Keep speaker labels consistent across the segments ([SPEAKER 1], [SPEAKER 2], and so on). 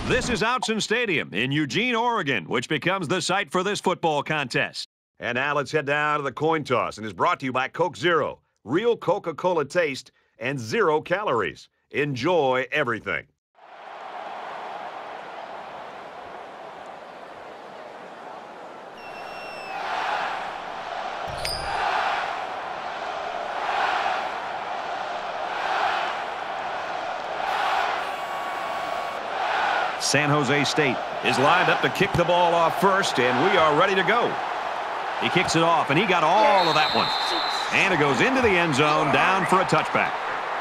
[SPEAKER 1] This is Outson Stadium in Eugene, Oregon, which becomes the site for this football contest. And now let's head down to the coin toss, and is brought to you by Coke Zero. Real Coca-Cola taste and 0 calories. Enjoy everything. San Jose State is lined up to kick the ball off first, and we are ready to go. He kicks it off, and he got all of that one. And it goes into the end zone, down for a touchback.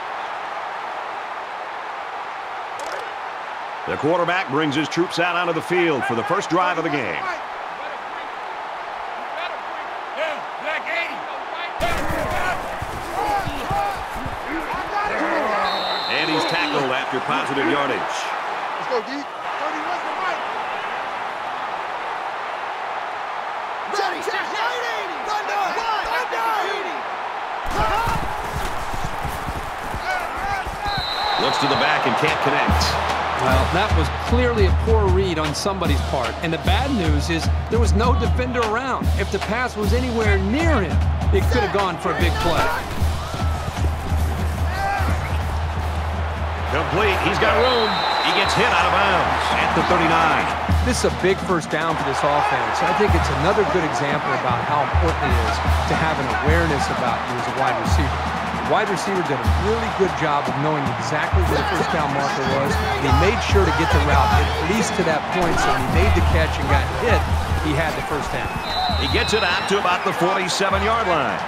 [SPEAKER 1] The quarterback brings his troops out onto the field for the first drive of the game. And he's tackled after positive yardage.
[SPEAKER 2] Let's go, D. 30 was the mic. Ready, check, 180. Thunder,
[SPEAKER 1] looks to the back and can't connect.
[SPEAKER 3] Well, that was clearly a poor read on somebody's part. And the bad news is there was no defender around. If the pass was anywhere near him, it could have gone for a big play.
[SPEAKER 1] Complete. He's got room. He gets hit out of bounds at the 39.
[SPEAKER 3] This is a big first down for this offense. I think it's another good example about how important it is to have an awareness about you as a wide receiver. The wide receiver did a really good job of knowing exactly where the first down marker was, and he made sure to get the route at least to that point, so when he made the catch and got hit, he had the first down.
[SPEAKER 1] He gets it out to about the 47-yard line.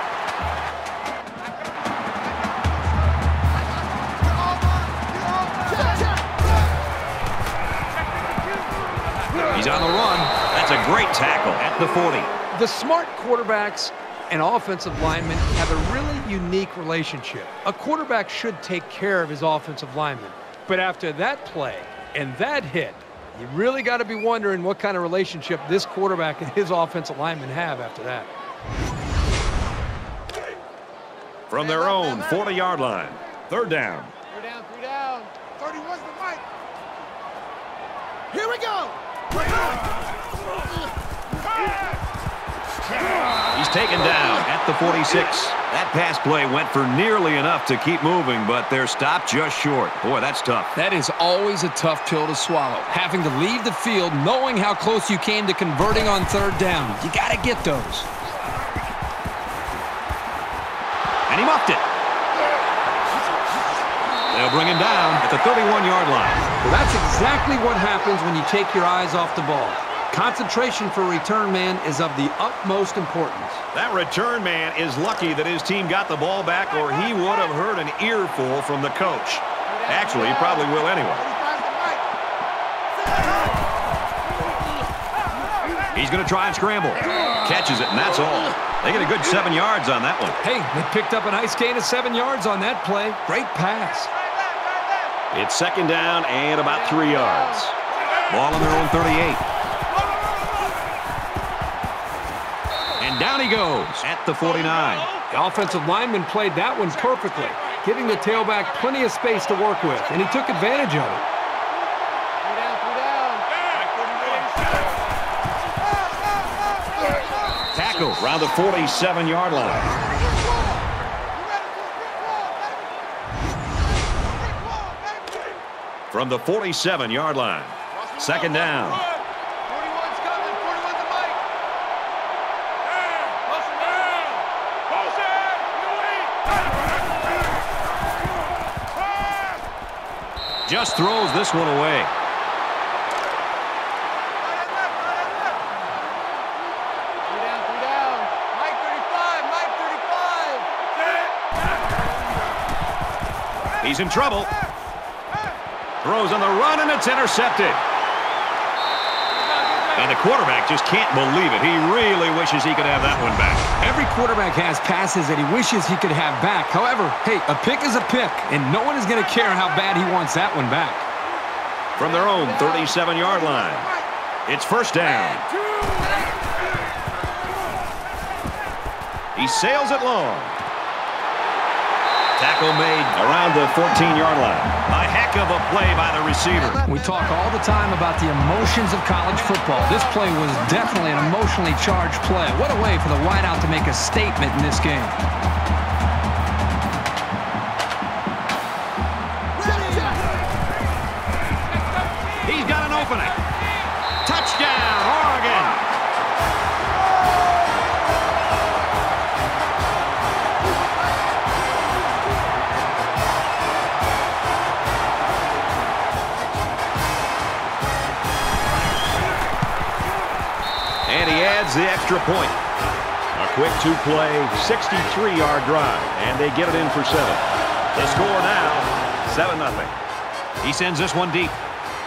[SPEAKER 1] He's on the run. That's a great tackle at the 40.
[SPEAKER 3] The smart quarterbacks and offensive linemen have a really unique relationship. A quarterback should take care of his offensive lineman. But after that play and that hit, you really got to be wondering what kind of relationship this quarterback and his offensive lineman have after that.
[SPEAKER 1] From their own 40-yard line, third down.
[SPEAKER 2] 3 down. 30 was the mic. Here we go.
[SPEAKER 1] He's taken down at the 46. That pass play went for nearly enough to keep moving, but they're stopped just short. Boy, that's tough.
[SPEAKER 4] That is always a tough pill to swallow. Having to leave the field knowing how close you came to converting on third down. You got to get those.
[SPEAKER 1] And he muffed it. They'll bring him down at the 31-yard line.
[SPEAKER 3] Well, that's exactly what happens when you take your eyes off the ball. Concentration for a return man is of the utmost importance.
[SPEAKER 1] That return man is lucky that his team got the ball back, or he would have heard an earful from the coach. Actually, he probably will anyway. He's going to try and scramble. Catches it, and that's all. They get a good 7 yards on that one.
[SPEAKER 3] Hey, they picked up a nice gain of 7 yards on that play. Great pass.
[SPEAKER 1] It's second down and about 3 yards. Ball on their own 38. And down he goes at the 49.
[SPEAKER 3] The offensive lineman played that one perfectly, giving the tailback plenty of space to work with, and he took advantage of it.
[SPEAKER 1] Tackle around the 47-yard line. From the 47-yard line. Second down.
[SPEAKER 2] 41's coming. 41's the mic.
[SPEAKER 1] Just throws this one away. He's in trouble. Throws on the run, and it's intercepted. And the quarterback just can't believe it. He really wishes he could have that one back.
[SPEAKER 4] Every quarterback has passes that he wishes he could have back. However, hey, a pick is a pick, and no one is going to care how bad he wants that one back.
[SPEAKER 1] From their own 37-yard line, it's first down. He sails it long. Tackle made around the 14-yard line. A heck of a play by the receiver.
[SPEAKER 4] We talk all the time about the emotions of college football. This play was definitely an emotionally charged play. What a way for the wideout to make a statement in this game.
[SPEAKER 1] He's got an opening. Touchdown, Oregon. And he adds the extra point. A quick two-play, 63-yard drive, and they get it in for 7. The score now, 7-0. He sends this one deep.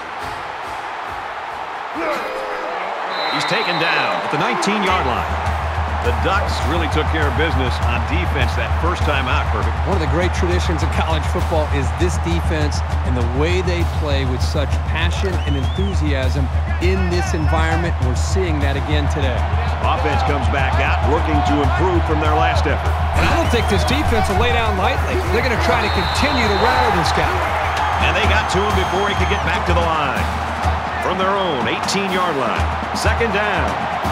[SPEAKER 1] He's taken down at the 19-yard line. The Ducks really took care of business on defense that first time out, Perfect.
[SPEAKER 3] One of the great traditions of college football is this defense and the way they play with such passion and enthusiasm in this environment. We're seeing that again today.
[SPEAKER 1] Offense comes back out looking to improve from their last effort.
[SPEAKER 3] And I don't think this defense will lay down lightly. They're going to try to continue to rattle this guy.
[SPEAKER 1] And they got to him before he could get back to the line. From their own 18-yard line, 2nd down.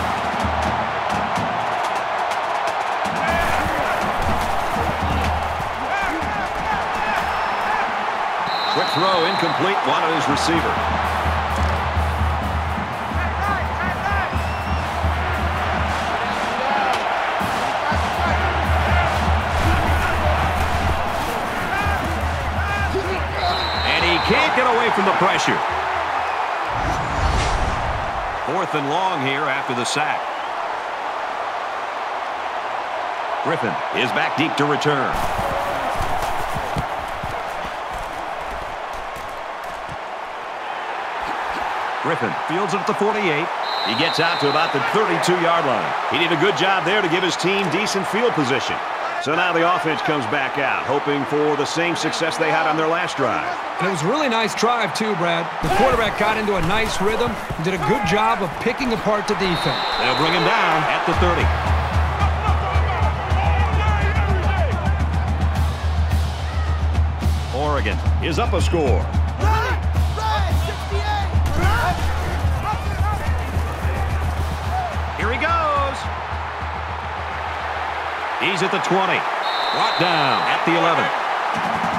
[SPEAKER 1] Quick throw, incomplete, wanted his receiver. And he can't get away from the pressure. 4th and long here after the sack. Griffin is back deep to return. Griffin fields it at the 48. He gets out to about the 32-yard line. He did a good job there to give his team decent field position. So now the offense comes back out, hoping for the same success they had on their last drive.
[SPEAKER 3] And it was a really nice drive, too, Brad. The quarterback got into a nice rhythm and did a good job of picking apart the defense.
[SPEAKER 1] They'll bring him down at the 30. Oregon is up a score. Here he goes. He's at the 20. Brought down at the 11.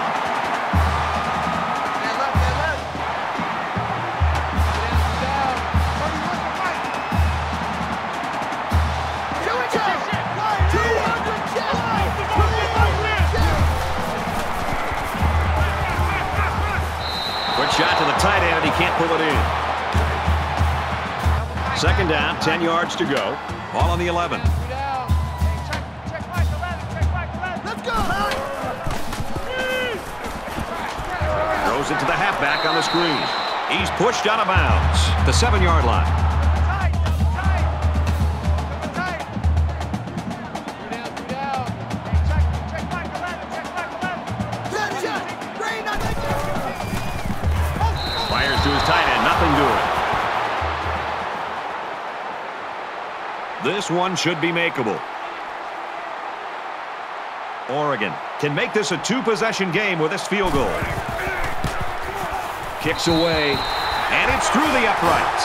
[SPEAKER 1] Shot to the tight end, and he can't pull it in. 2nd down, 10 yards to go. Ball on the 11.
[SPEAKER 2] Let's go!
[SPEAKER 1] Throws it to the halfback on the screen. He's pushed out of bounds. The 7-yard line. To his tight end, nothing doing. This one should be makeable. Oregon can make this a 2-possession game with this field goal. Kicks away, and it's through the uprights.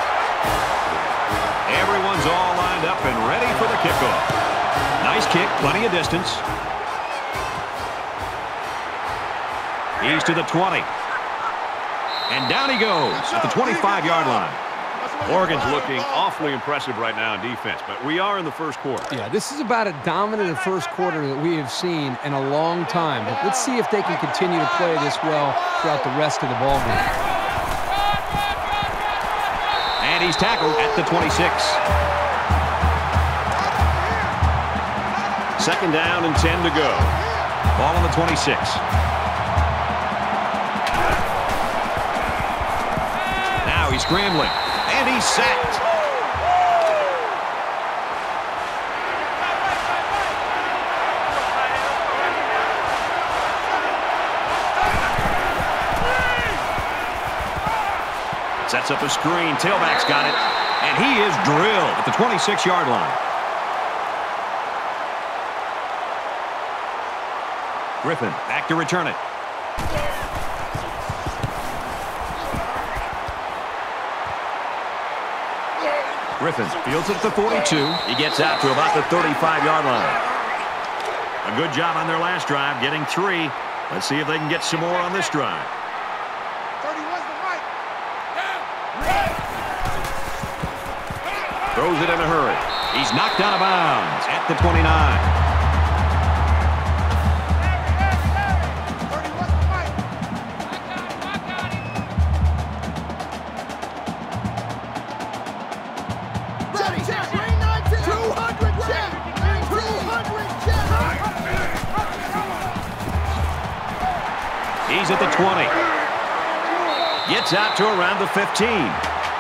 [SPEAKER 1] Everyone's all lined up and ready for the kickoff. Nice kick, plenty of distance. He's to the 20. And down he goes at the 25-yard line. Oregon's looking awfully impressive right now in defense, but we are in the first quarter.
[SPEAKER 3] Yeah, this is about as dominant a first quarter that we have seen in a long time. But let's see if they can continue to play this well throughout the rest of the ballgame.
[SPEAKER 1] And he's tackled at the 26. 2nd down and 10 to go. Ball on the 26. He's scrambling, and he's sacked. Sets up a screen. Tailback's got it, and he is drilled at the 26-yard line. Griffin back to return it. Griffin fields it at the 42. He gets out to about the 35-yard line. A good job on their last drive, getting 3. Let's see if they can get some more on this drive.
[SPEAKER 2] 31's the mic.
[SPEAKER 1] Throws it in a hurry. He's knocked out of bounds at the 29.
[SPEAKER 2] 31's the mic.
[SPEAKER 5] Ready, check. 200 check. 200 check.
[SPEAKER 1] He's at the 20. Gets out to around the 15.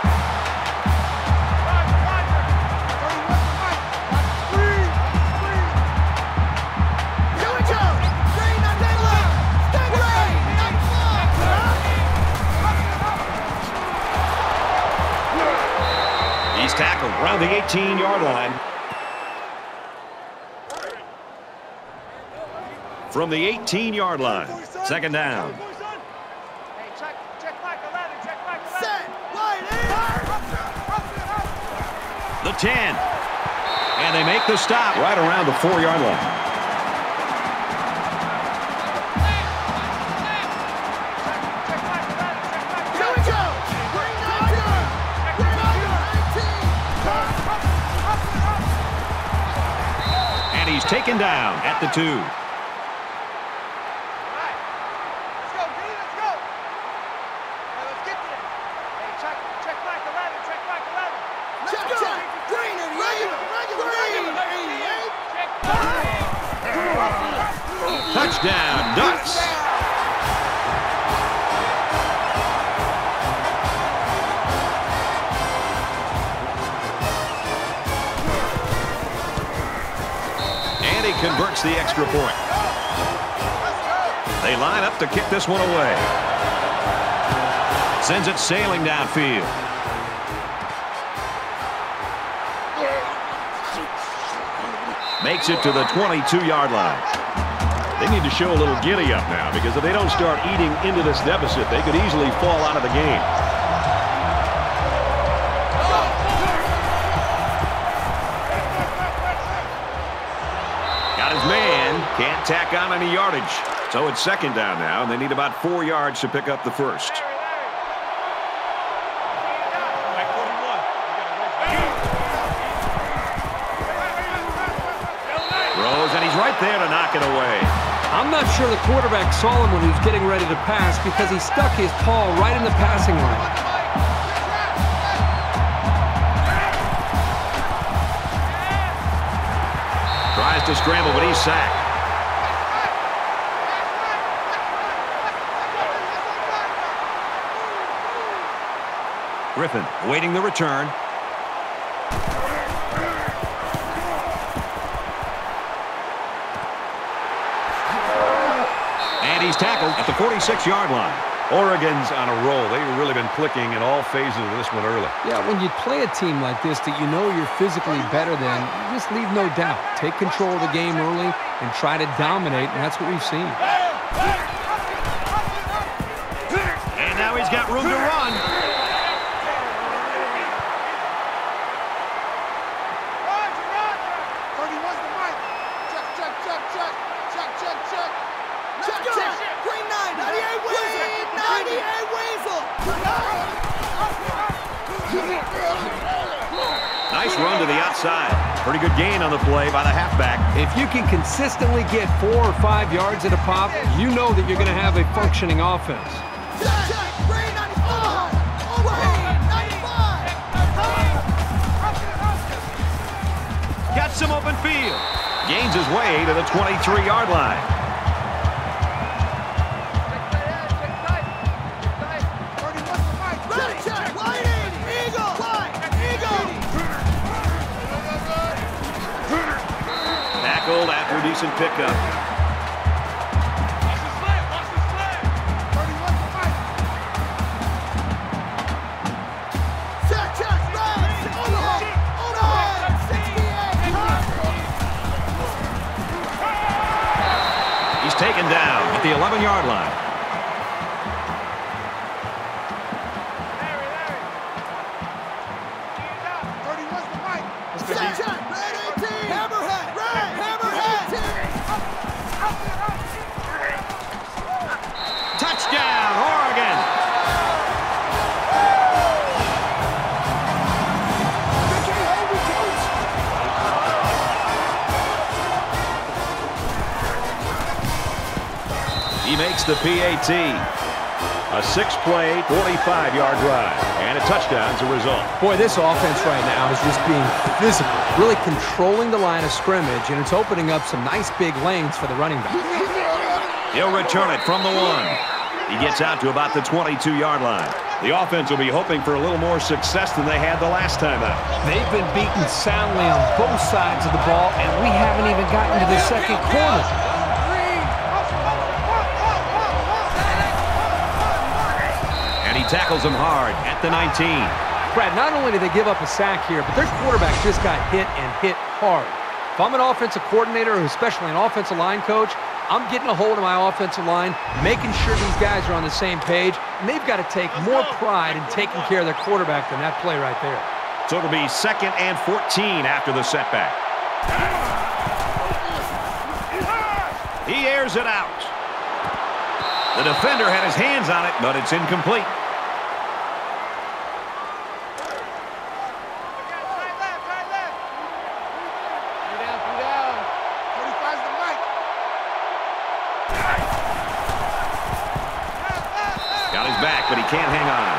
[SPEAKER 1] He's tackled around the 18-yard line. From the 18-yard line, second down. The 10. And they make the stop right around the 4-yard line. And he's taken down at the 2. Touchdown, Ducks. And he converts the extra point. They line up to kick this one away. Sends it sailing downfield. Makes it to the 22-yard line. They need to show a little giddy-up now, because if they don't start eating into this deficit, they could easily fall out of the game. Got his man. Can't tack on any yardage. So it's second down now, and they need about 4 yards to pick up the first. Throws, and he's right there to knock it away.
[SPEAKER 3] I'm not sure the quarterback saw him when he was getting ready to pass because he stuck his paw right in the passing lane.
[SPEAKER 1] Tries to scramble, but he's sacked. Griffin awaiting the return. And he's tackled at the 46-yard line. Oregon's on a roll. They've really been clicking in all phases of this one early.
[SPEAKER 3] Yeah, when you play a team like this that you know you're physically better than, you just leave no doubt. Take control of the game early and try to dominate, and that's what we've seen.
[SPEAKER 1] And now he's got room to run. Nice run to the outside. Pretty good gain on the play by the halfback.
[SPEAKER 3] If you can consistently get 4 or 5 yards at a pop, you know that you're going to have a functioning offense.
[SPEAKER 1] Got some open field. Gains his way to the 23-yard line. After a decent pickup. He's taken down at the 11-yard line. Touchdown, Oregon! He makes the PAT. A 6-play, 45-yard drive. And a touchdown as a result.
[SPEAKER 3] Boy, this offense right now is just being physical. Really controlling the line of scrimmage, and it's opening up some nice big lanes for the running back.
[SPEAKER 1] He'll return it from the 1. He gets out to about the 22-yard line. The offense will be hoping for a little more success than they had the last time out.
[SPEAKER 4] They've been beaten soundly on both sides of the ball, and we haven't even gotten to the second quarter.
[SPEAKER 1] And he tackles him hard at the 19.
[SPEAKER 3] Brad, not only did they give up a sack here, but their quarterback just got hit and hit hard. If I'm an offensive coordinator, or especially an offensive line coach, I'm getting a hold of my offensive line, making sure these guys are on the same page, and they've got to take more pride in taking care of their quarterback than that play right there.
[SPEAKER 1] So it'll be 2nd and 14 after the setback. He airs it out. The defender had his hands on it, but it's incomplete. Got his back, but he can't hang on.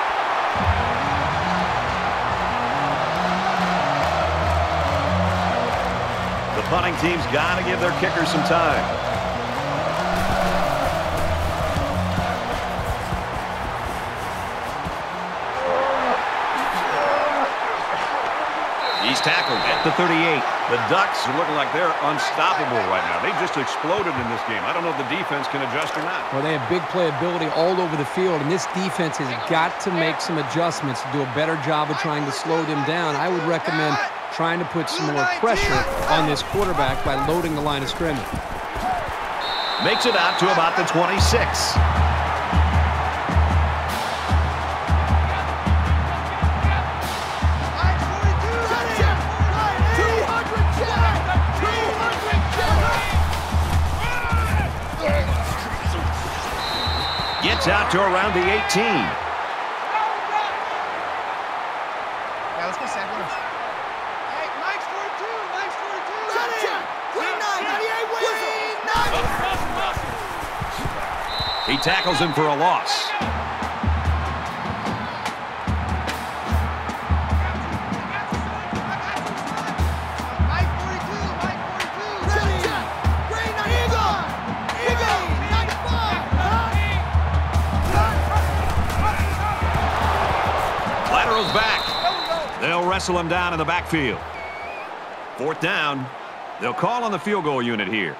[SPEAKER 1] The punting team's got to give their kicker some time. He's tackled at the 38. The Ducks are looking like they're unstoppable right now. They just exploded in this game. I don't know if the defense can adjust or not.
[SPEAKER 3] Well, they have big playability all over the field, and this defense has got to make some adjustments to do a better job of trying to slow them down. I would recommend trying to put some more pressure on this quarterback by loading the line of scrimmage.
[SPEAKER 1] Makes it out to about the 26. Gets out to around the 18.
[SPEAKER 2] Yeah, let's go second. Hey, Mike's 42. Mike's 42.
[SPEAKER 5] Check. Green 9, 98 win.
[SPEAKER 1] He tackles him for a loss.
[SPEAKER 2] Mike 42. Mike 42.
[SPEAKER 5] Check. Green 9, Eagle. 95.
[SPEAKER 1] Lateral's back. They'll wrestle him down in the backfield. 4th down. They'll call on the field goal unit here.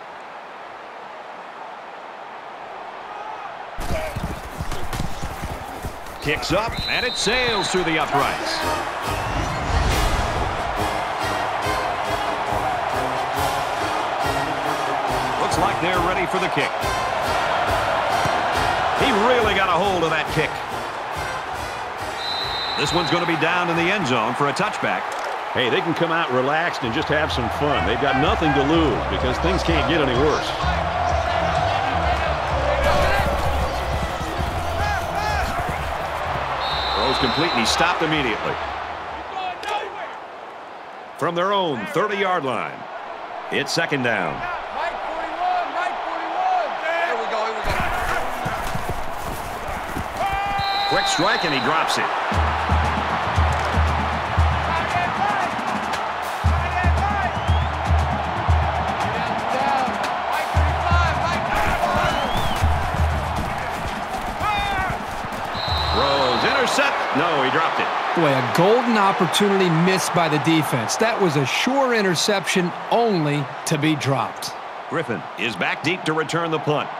[SPEAKER 1] Kicks up, and it sails through the uprights. Looks like they're ready for the kick. He really got a hold of that kick. This one's going to be down in the end zone for a touchback. Hey, they can come out relaxed and just have some fun. They've got nothing to lose because things can't get any worse. Throws complete, and he stopped immediately. From their own 30-yard line, it's 2nd down.
[SPEAKER 2] Mike 41. Mike 41. Here we go.
[SPEAKER 1] Quick strike, and he drops it. No, he dropped it.
[SPEAKER 4] Boy, a golden opportunity missed by the defense. That was a sure interception, only to be dropped.
[SPEAKER 1] Griffin is back deep to return the punt.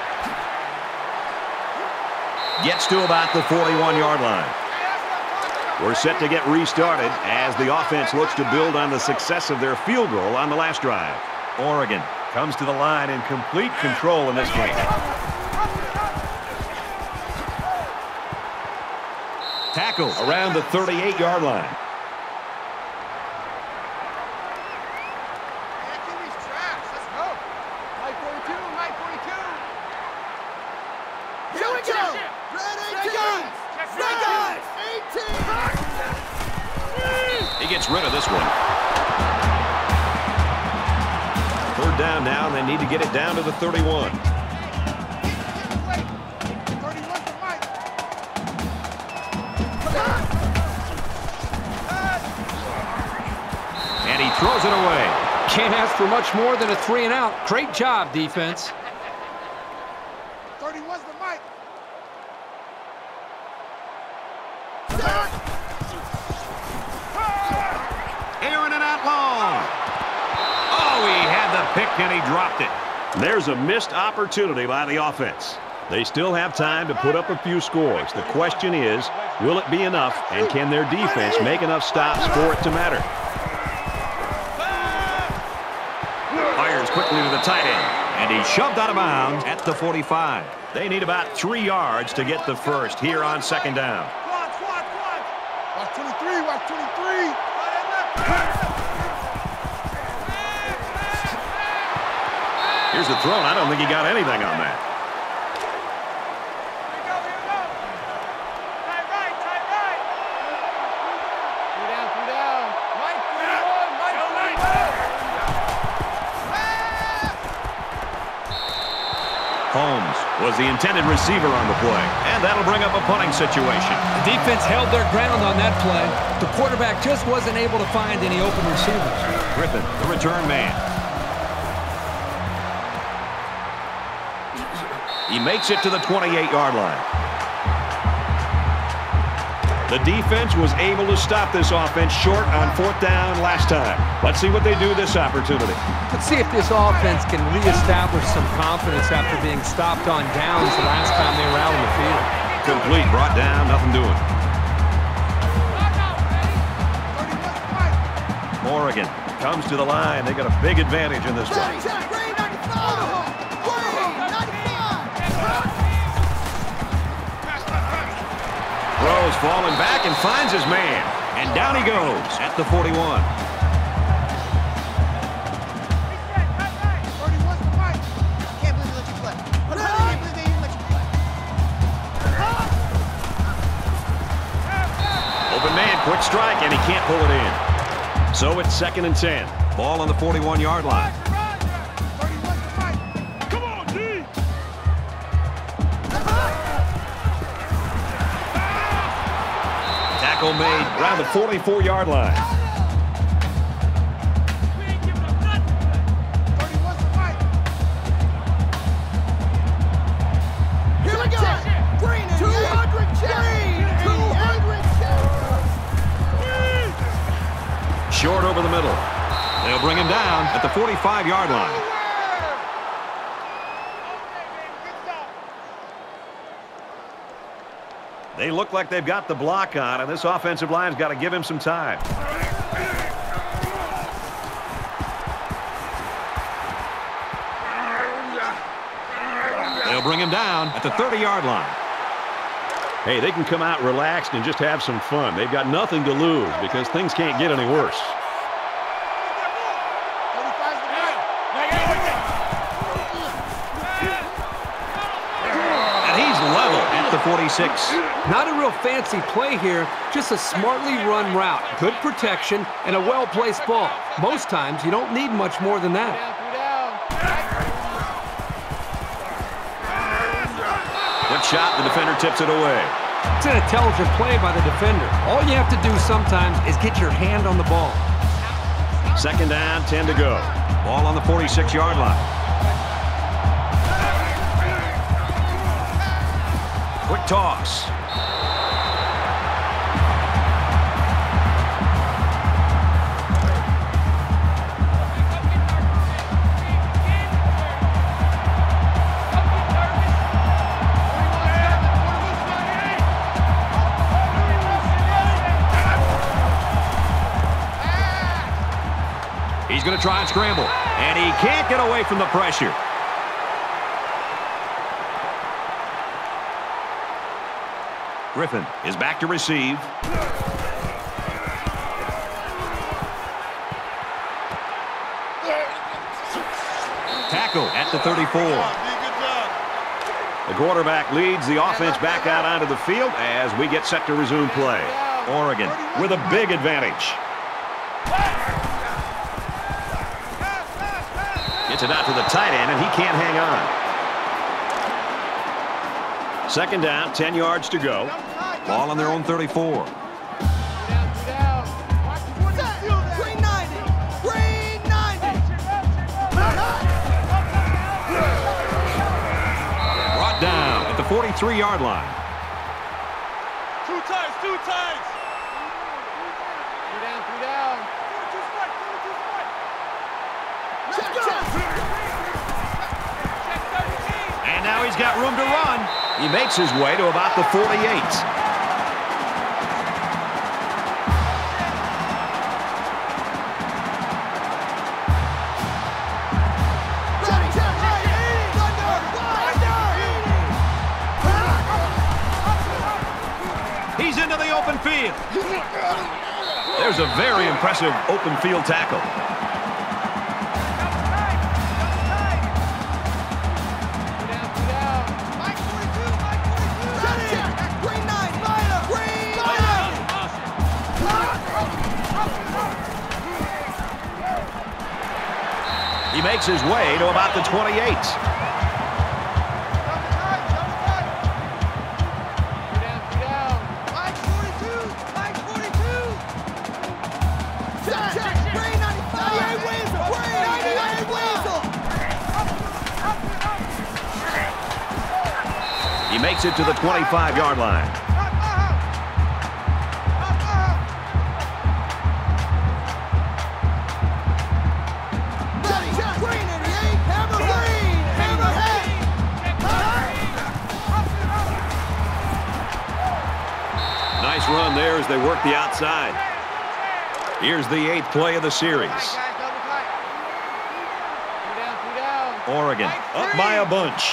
[SPEAKER 1] Gets to about the 41-yard line. We're set to get restarted as the offense looks to build on the success of their field goal on the last drive. Oregon comes to the line in complete control in this game. Tackle around the 38-yard line. He gets rid of this one. Third down now, and they need to get it down to the 31. And he throws it away.
[SPEAKER 3] Can't ask for much more than a 3-and-out. Great job, defense.
[SPEAKER 2] 31's the mic.
[SPEAKER 1] Aaron and out long. Oh, he had the pick and he dropped it. There's a missed opportunity by the offense. They still have time to put up a few scores. The question is, will it be enough, and can their defense make enough stops for it to matter? Fires quickly to the tight end, and he's shoved out of bounds at the 45. They need about 3 yards to get the first here on second down.
[SPEAKER 2] Watch 23, watch 23.
[SPEAKER 1] Here's the throw, and I don't think he got anything on that. Holmes was the intended receiver on the play, and that'll bring up a punting situation.
[SPEAKER 4] The defense held their ground on that play. The quarterback just wasn't able to find any open receivers.
[SPEAKER 1] Griffin, the return man. He makes it to the 28-yard line. The defense was able to stop this offense short on 4th down last time. Let's see what they do this opportunity.
[SPEAKER 3] Let's see if this offense can reestablish some confidence after being stopped on downs the last time they were out on the field.
[SPEAKER 1] Complete, brought down, nothing doing. Oregon comes to the line. They got a big advantage in this one. Throws falling back and finds his man. And down he goes at the 41.
[SPEAKER 2] 31's the mic. Can't believe they let you play. I can't believe they even let you play.
[SPEAKER 1] Open man, quick strike, and he can't pull it in. So it's 2nd and 10. Ball on the 41-yard line.
[SPEAKER 2] 31's the mic. Come on, D.
[SPEAKER 1] Tackle made around the 44-yard line.
[SPEAKER 2] 31's the mic. Here we go. Green 200 Green 200
[SPEAKER 1] Short over the middle. They'll bring him down at the 45-yard line. They look like they've got the block on, and this offensive line's got to give him some time. They'll bring him down at the 30-yard line. Hey, they can come out relaxed and just have some fun. They've got nothing to lose because things can't get any worse. And he's level at the 46.
[SPEAKER 3] Not a real fancy play here, just a smartly run route. Good protection and a well-placed ball. Most times, you don't need much more than that.
[SPEAKER 1] Good shot. The defender tips it away.
[SPEAKER 3] It's an intelligent play by the defender. All you have to do sometimes is get your hand on the ball.
[SPEAKER 1] 2nd down, 10 to go. Ball on the 46-yard line. Quick toss. He's going to try and scramble. And he can't get away from the pressure. Griffin is back to receive. Tackle at the 34. The quarterback leads the offense back out onto the field as we get set to resume play. Oregon with a big advantage. Gets it out to the tight end, and he can't hang on. Second down, 10 yards to go. Ball on their own 34. Brought down at the 43-yard line.
[SPEAKER 2] Two times. Three down.
[SPEAKER 1] And now he's got room to run. He makes his way to about the 48. He's into the open field. There's a very impressive open field tackle. He makes his way to about the 28. He makes it to the 25-yard line. Nice run there as they work the outside. Here's the 8th play of the series. Oregon up by a bunch.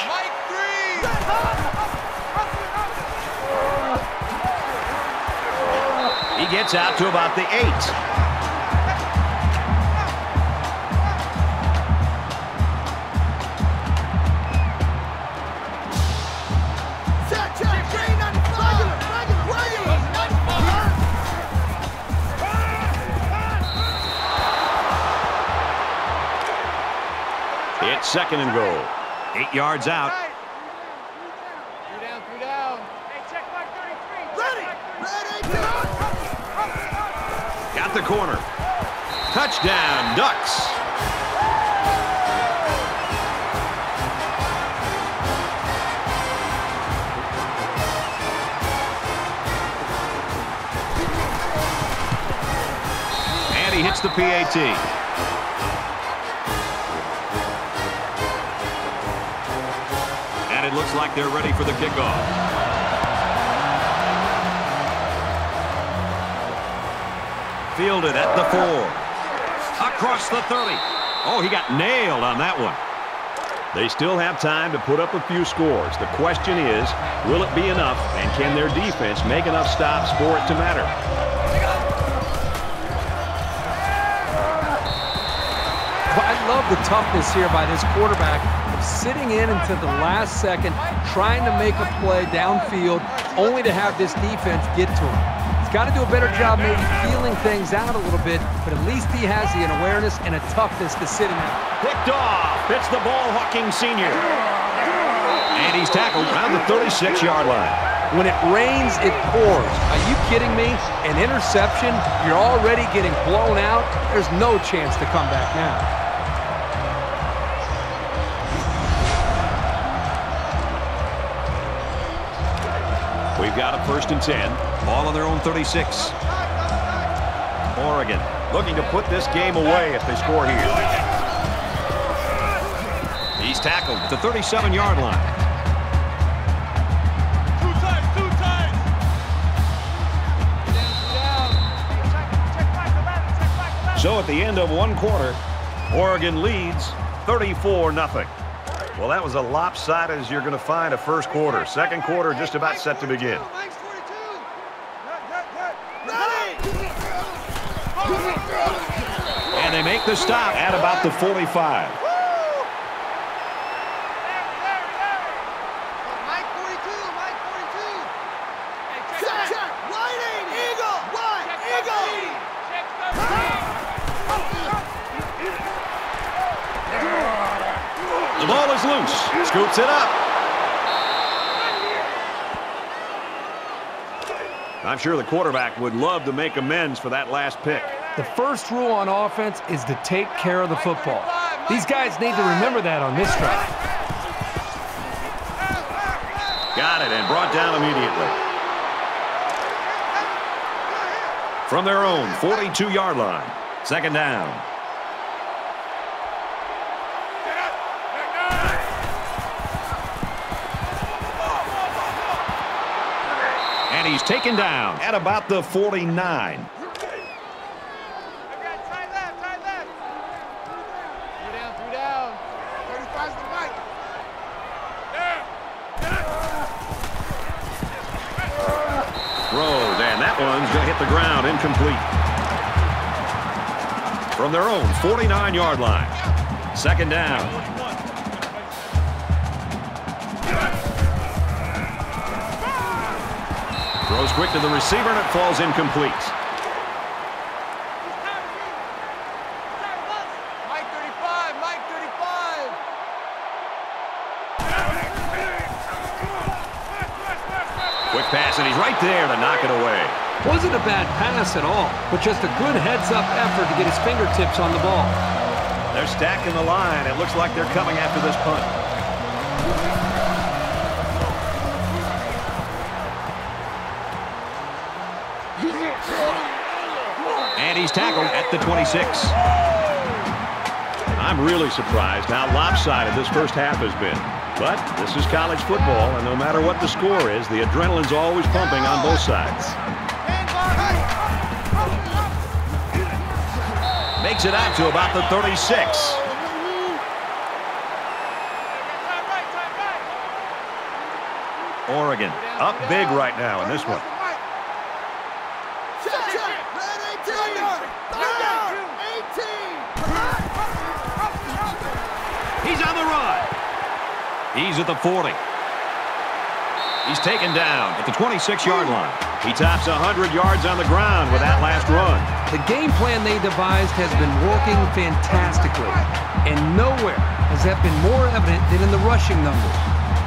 [SPEAKER 1] He gets out to about the 8. It's second and goal. 8 yards out.
[SPEAKER 2] Three down. Hey, check mark 33. Ready.
[SPEAKER 1] Got the corner. Touchdown, Ducks. And he hits the PAT. It looks like they're ready for the kickoff. Fielded at the 4. Across the 30. Oh, he got nailed on that one. They still have time to put up a few scores. The question is, will it be enough, and can their defense make enough stops for it to matter?
[SPEAKER 3] I love the toughness here by this quarterback. Sitting in until the last second, trying to make a play downfield, only to have this defense get to him. He's got to do a better job maybe feeling things out a little bit, but at least he has the awareness and a toughness to sit in there.
[SPEAKER 1] Picked off. It's the ball-hawking senior. And he's tackled around the 36-yard line.
[SPEAKER 3] When it rains, it pours. Are you kidding me? An interception, you're already getting blown out. There's no chance to come back now.
[SPEAKER 1] We've got a 1st and 10. Ball on their own 36. Oregon looking to put this game away if they score here. He's tackled at the 37-yard line.
[SPEAKER 2] Two times.
[SPEAKER 1] So at the end of one quarter, Oregon leads 34-0. Well, that was a lopsided as you're going to find a first quarter. Second quarter just about set to begin. And they make the stop at about the 45. The ball is loose. Scoops it up. I'm sure the quarterback would love to make amends for that last pick.
[SPEAKER 3] The first rule on offense is to take care of the football. These guys need to remember that on this drive.
[SPEAKER 1] Got it and brought down immediately. From their own 42-yard line. Second down. And he's taken down at about the 49. Throws, and that one's going to hit the ground, incomplete. From their own 49-yard line. Second down. Throws quick to the receiver, and it falls incomplete.
[SPEAKER 2] Mike 35, Mike 35.
[SPEAKER 1] Quick pass, and he's right there to knock it away.
[SPEAKER 4] Wasn't a bad pass at all, but just a good heads-up effort to get his fingertips on the ball.
[SPEAKER 1] They're stacking the line. It looks like they're coming after this punt. And he's tackled at the 26. I'm really surprised how lopsided this first half has been. But this is college football, and no matter what the score is, the adrenaline's always pumping on both sides. Makes it out to about the 36. Oregon up big right now in this one. He's on the run. He's at the 40. He's taken down at the 26-yard line. He tops 100 yards on the ground with that last run.
[SPEAKER 4] The game plan they devised has been working fantastically, and nowhere has that been more evident than in the rushing numbers.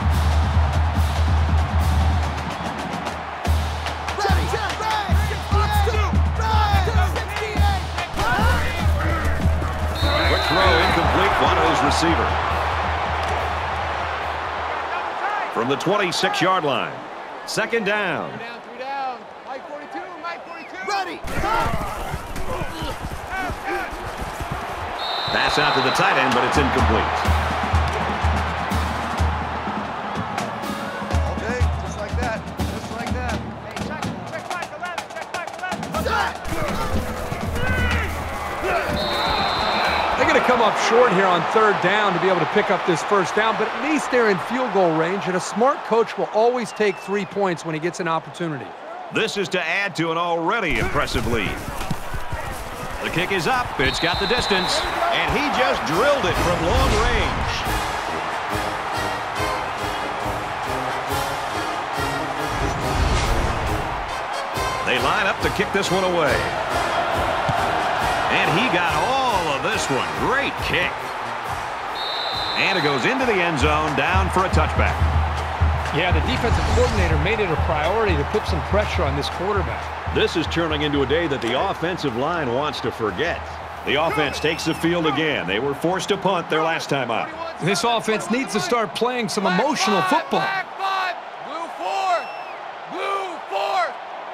[SPEAKER 1] Quick throw, incomplete, Watto's receiver. From the 26-yard line. Second down.
[SPEAKER 2] Three down. Mike 42, Mike 42.
[SPEAKER 5] Ready.
[SPEAKER 1] Pass out to the tight end, but it's incomplete.
[SPEAKER 2] Okay, just like that. Just like that. Hey, check Mike 11. Check Mike 11.
[SPEAKER 3] They're going to come up short here on third down to be able to pick up this first down, but at least they're in field goal range, and a smart coach will always take 3 points when he gets an opportunity.
[SPEAKER 1] This is to add to an already impressive lead. The kick is up. It's got the distance, and he just drilled it from long range. They line up to kick this one away. And he got all of this one. Great kick. And it goes into the end zone, down for a touchback.
[SPEAKER 3] Yeah, the defensive coordinator made it a priority to put some pressure on this quarterback.
[SPEAKER 1] This is turning into a day that the offensive line wants to forget. The offense takes the field again. They were forced to punt their last time out.
[SPEAKER 4] This offense needs to start playing some emotional football.
[SPEAKER 2] Black 5. Blue 4. Blue 4.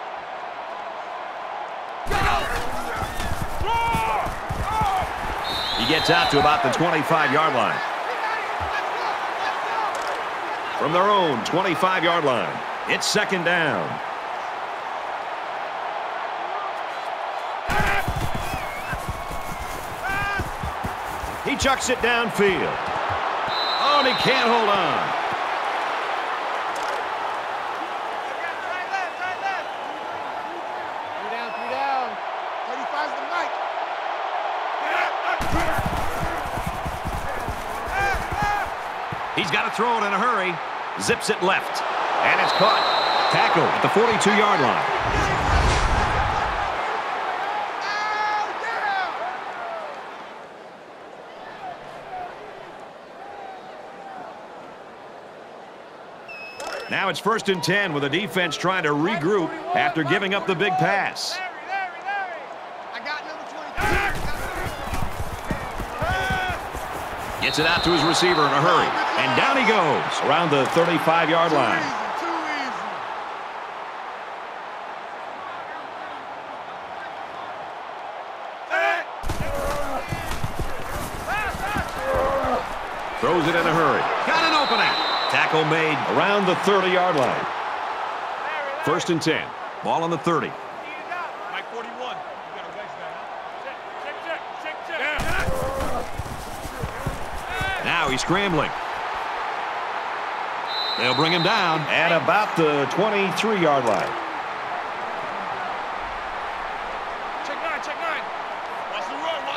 [SPEAKER 1] He gets out to about the 25-yard line. From their own 25-yard line, it's second down. He chucks it downfield. Oh, and he can't hold on.
[SPEAKER 2] Three down. 35's the mic.
[SPEAKER 1] He's got to throw it in a hurry. Zips it left. And it's caught. Tackle at the 42-yard line. Now it's 1st and 10 with the defense trying to regroup after giving up the big pass.
[SPEAKER 2] I got number 23.
[SPEAKER 1] Gets it out to his receiver in a hurry. And down he goes around the 35-yard line.
[SPEAKER 2] Too easy.
[SPEAKER 1] Throws it in a hurry. Got an opening. Tackle made around the 30-yard line. 1st and 10. Ball on the 30.
[SPEAKER 2] Mike 41. You got a wedge there, huh? Check.
[SPEAKER 1] Now he's scrambling. They'll bring him down at about the 23-yard line.
[SPEAKER 2] Check 9. Watch the run.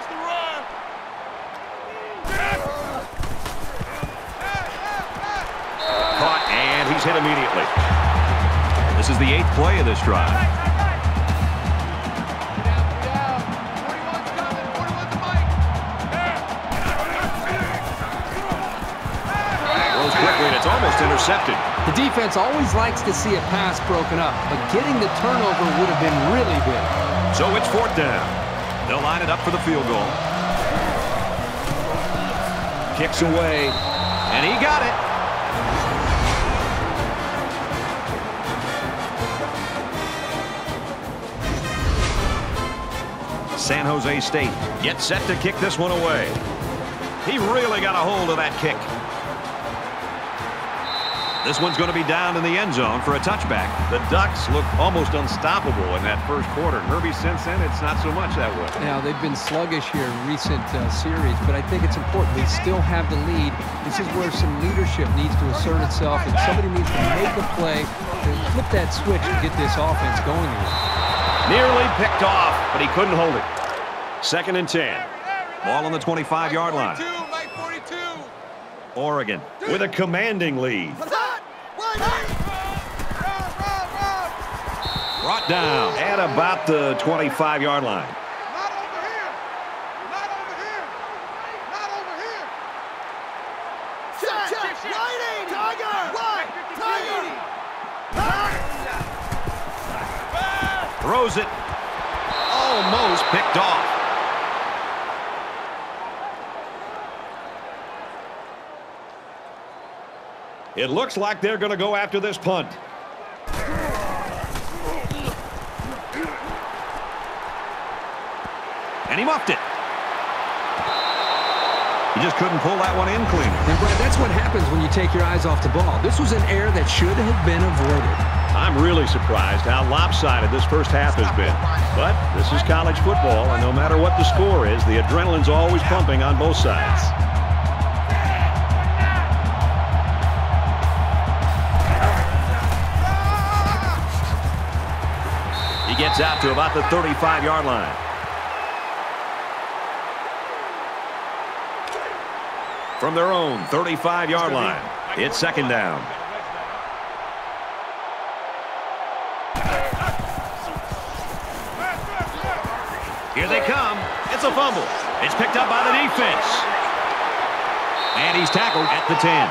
[SPEAKER 1] Caught, and he's hit immediately. This is the 8th play of this drive.
[SPEAKER 2] Down. 41's coming. 41's the mic.
[SPEAKER 1] Throws quickly, and it's almost intercepted.
[SPEAKER 3] The defense always likes to see a pass broken up, but getting the turnover would have been really big.
[SPEAKER 1] So it's 4th down. They'll line it up for the field goal. Kicks away, and he got it. San Jose State gets set to kick this one away. He really got a hold of that kick. This one's going to be down in the end zone for a touchback. The Ducks look almost unstoppable in that first quarter. Herbie, since then, it's not so much that way.
[SPEAKER 3] Now, they've been sluggish here in recent series, but I think it's important. They still have the lead. This is where some leadership needs to assert itself, and somebody needs to make a play to flip that switch and get this offense going again.
[SPEAKER 1] Nearly picked off, but he couldn't hold it. 2nd and 10. Ball on the 25-yard line.
[SPEAKER 2] Mike 42.
[SPEAKER 1] Oregon with a commanding lead. Brought down at about the 25-yard line.
[SPEAKER 2] Not over here. Check. Right 80. Tiger. Tiger.
[SPEAKER 1] Throws it. Almost picked off. It looks like they're going to go after this punt. And he muffed it. He just couldn't pull that one in clean.
[SPEAKER 3] And Brad, that's what happens when you take your eyes off the ball. This was an error that should have been avoided.
[SPEAKER 1] I'm really surprised how lopsided this first half has been. But this is college football, and no matter what the score is, the adrenaline's always pumping on both sides. He gets out to about the 35-yard line. From their own 35-yard line, it's 2nd down. Here they come. It's a fumble. It's picked up by the defense. And he's tackled at the 10.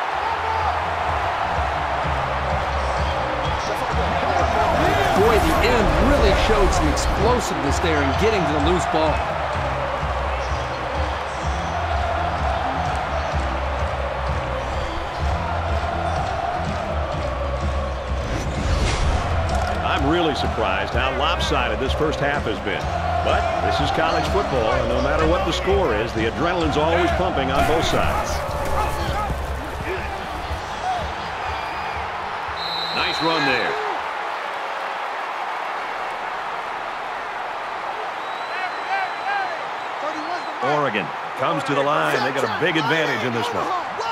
[SPEAKER 3] Boy, the end really showed some explosiveness there in getting to the loose ball.
[SPEAKER 1] I'm really surprised how lopsided this first half has been. But this is college football, and no matter what the score is, the adrenaline's always pumping on both sides. Nice run there. Oregon Comes to the line. They got a big advantage in this one.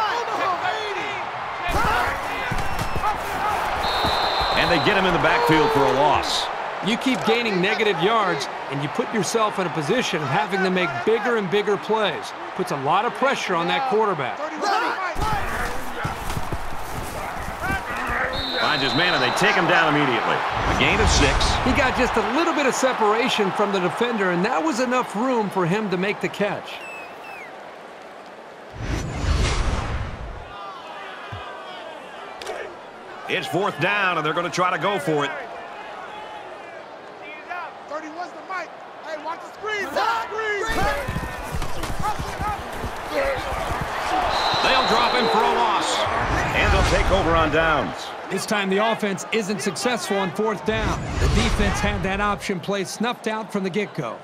[SPEAKER 1] And they get him in the backfield for a loss.
[SPEAKER 3] You keep gaining negative yards, and you put yourself in a position of having to make bigger and bigger plays. Puts a lot of pressure on that quarterback.
[SPEAKER 1] Finds his man, and they take him down immediately. A gain of 6.
[SPEAKER 3] He got just a little bit of separation from the defender, and that was enough room for him to make the catch.
[SPEAKER 1] It's 4th down, and they're going to try to go for it.
[SPEAKER 2] 31's the mic. Hey, watch the screen.
[SPEAKER 1] They'll drop him for a loss. And they'll take over on downs.
[SPEAKER 3] This time the offense isn't successful on 4th down. The defense had that option play snuffed out from the get-go.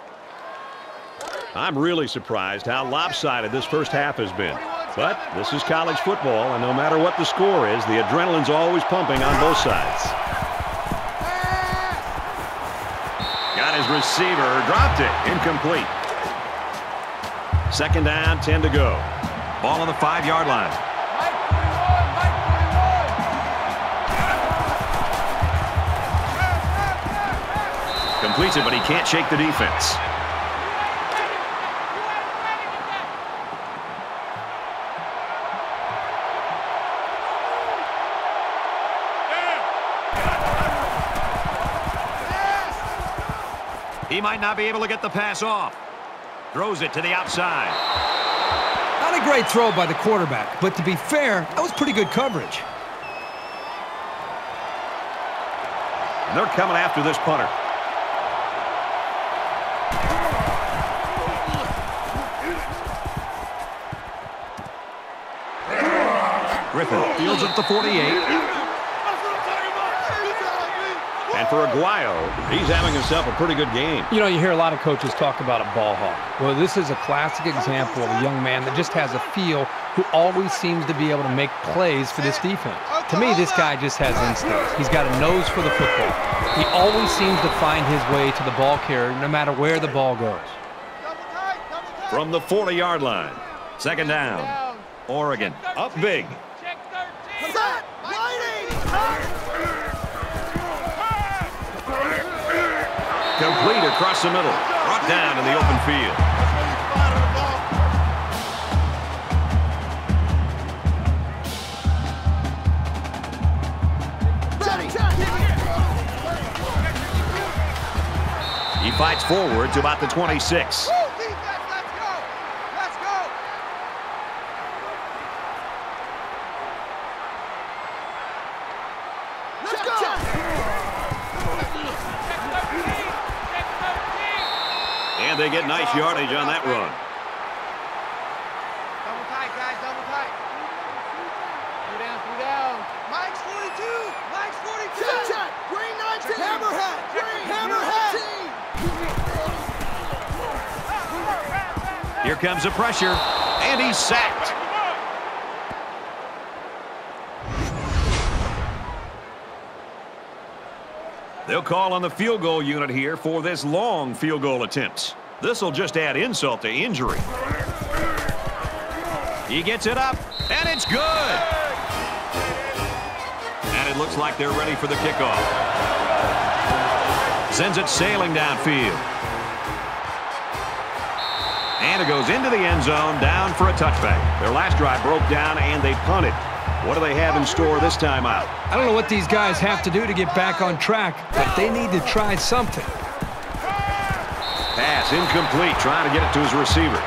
[SPEAKER 1] I'm really surprised how lopsided this first half has been. But this is college football, and no matter what the score is, the adrenaline's always pumping on both sides. Got his receiver, dropped it, incomplete. 2nd down, 10 to go. Ball on the 5-yard line. Completes it, but he can't shake the defense. He might not be able to get the pass off. Throws it to the outside.
[SPEAKER 3] Not a great throw by the quarterback, but to be fair, that was pretty good coverage.
[SPEAKER 1] And they're coming after this punter. Griffin fields it at the 48. And for Aguayo, he's having himself a pretty good game.
[SPEAKER 3] You know, you hear a lot of coaches talk about a ball hawk. Well, this is a classic example of a young man that just has a feel, who always seems to be able to make plays for this defense. To me, this guy just has instincts. He's got a nose for the football. He always seems to find his way to the ball carrier no matter where the ball goes.
[SPEAKER 1] From the 40-yard line, 2nd down. Oregon up big. Complete across the middle. Brought down in the open field. He fights forward to about the 26. And they get nice yardage on that run.
[SPEAKER 2] Double tight, guys, double tight. 3 down, 3 down. Mike's 42. Mike's 42.
[SPEAKER 5] Check. Green 19. Hammerhead. Hammerhead.
[SPEAKER 1] Here comes the pressure, and he's sacked. They'll call on the field goal unit here for this long field goal attempt. This will just add insult to injury. He gets it up, and it's good. And it looks like they're ready for the kickoff. Sends it sailing downfield. And it goes into the end zone, down for a touchback. Their last drive broke down, and they punted. What do they have in store this time out?
[SPEAKER 3] I don't know what these guys have to do to get back on track, but they need to try something.
[SPEAKER 1] Pass incomplete, trying to get it to his receiver.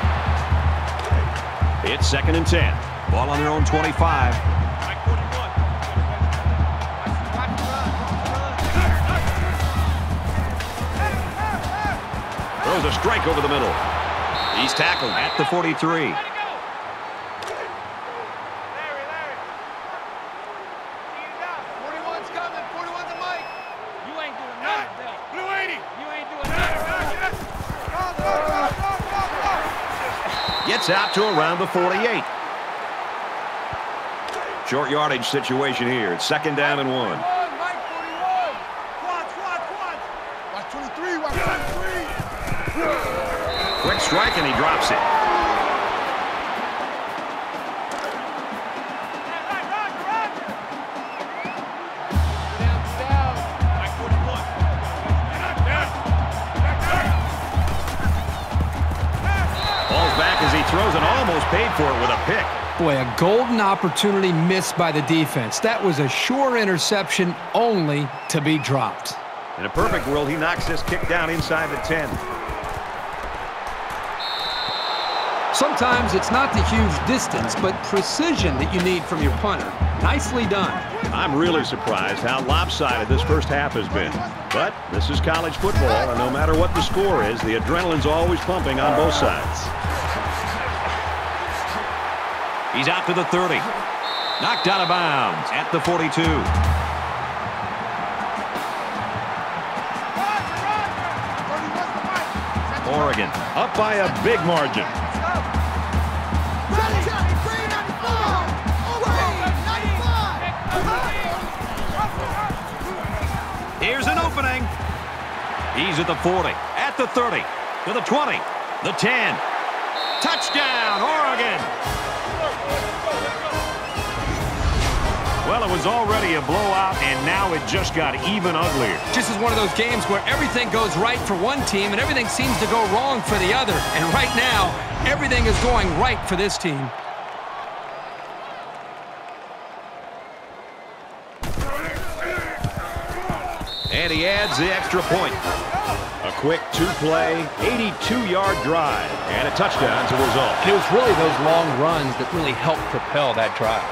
[SPEAKER 1] It's 2nd and 10. Ball on their own 25. Throws a strike over the middle. He's tackled at the 43. Gets out to around the 48. Short yardage situation here. It's 2nd down and 1.
[SPEAKER 2] Mike 41. Watch 23. Watch 23.
[SPEAKER 1] Quick strike, and he drops it. as he throws and almost paid for it with a pick.
[SPEAKER 4] Boy, a golden opportunity missed by the defense. That was a sure interception, only to be dropped.
[SPEAKER 1] In a perfect world, he knocks this kick down inside the 10.
[SPEAKER 4] Sometimes it's not the huge distance, but precision that you need from your punter. Nicely done.
[SPEAKER 1] I'm really surprised how lopsided this first half has been. But this is college football, and no matter what the score is, the adrenaline's always pumping on both sides. He's out to the 30. Knocked out of bounds at the 42. Oregon up by a big margin. Here's an opening. He's at the 40, at the 30, to the 20, the 10. Touchdown, Oregon! Well, it was already a blowout, and now it just got even uglier.
[SPEAKER 4] This is one of those games where everything goes right for one team and everything seems to go wrong for the other. And right now, everything is going right for this team.
[SPEAKER 1] And he adds the extra point. A quick two-play, 82-yard drive, and a touchdown to result.
[SPEAKER 3] And it was really those long runs that really helped propel that drive.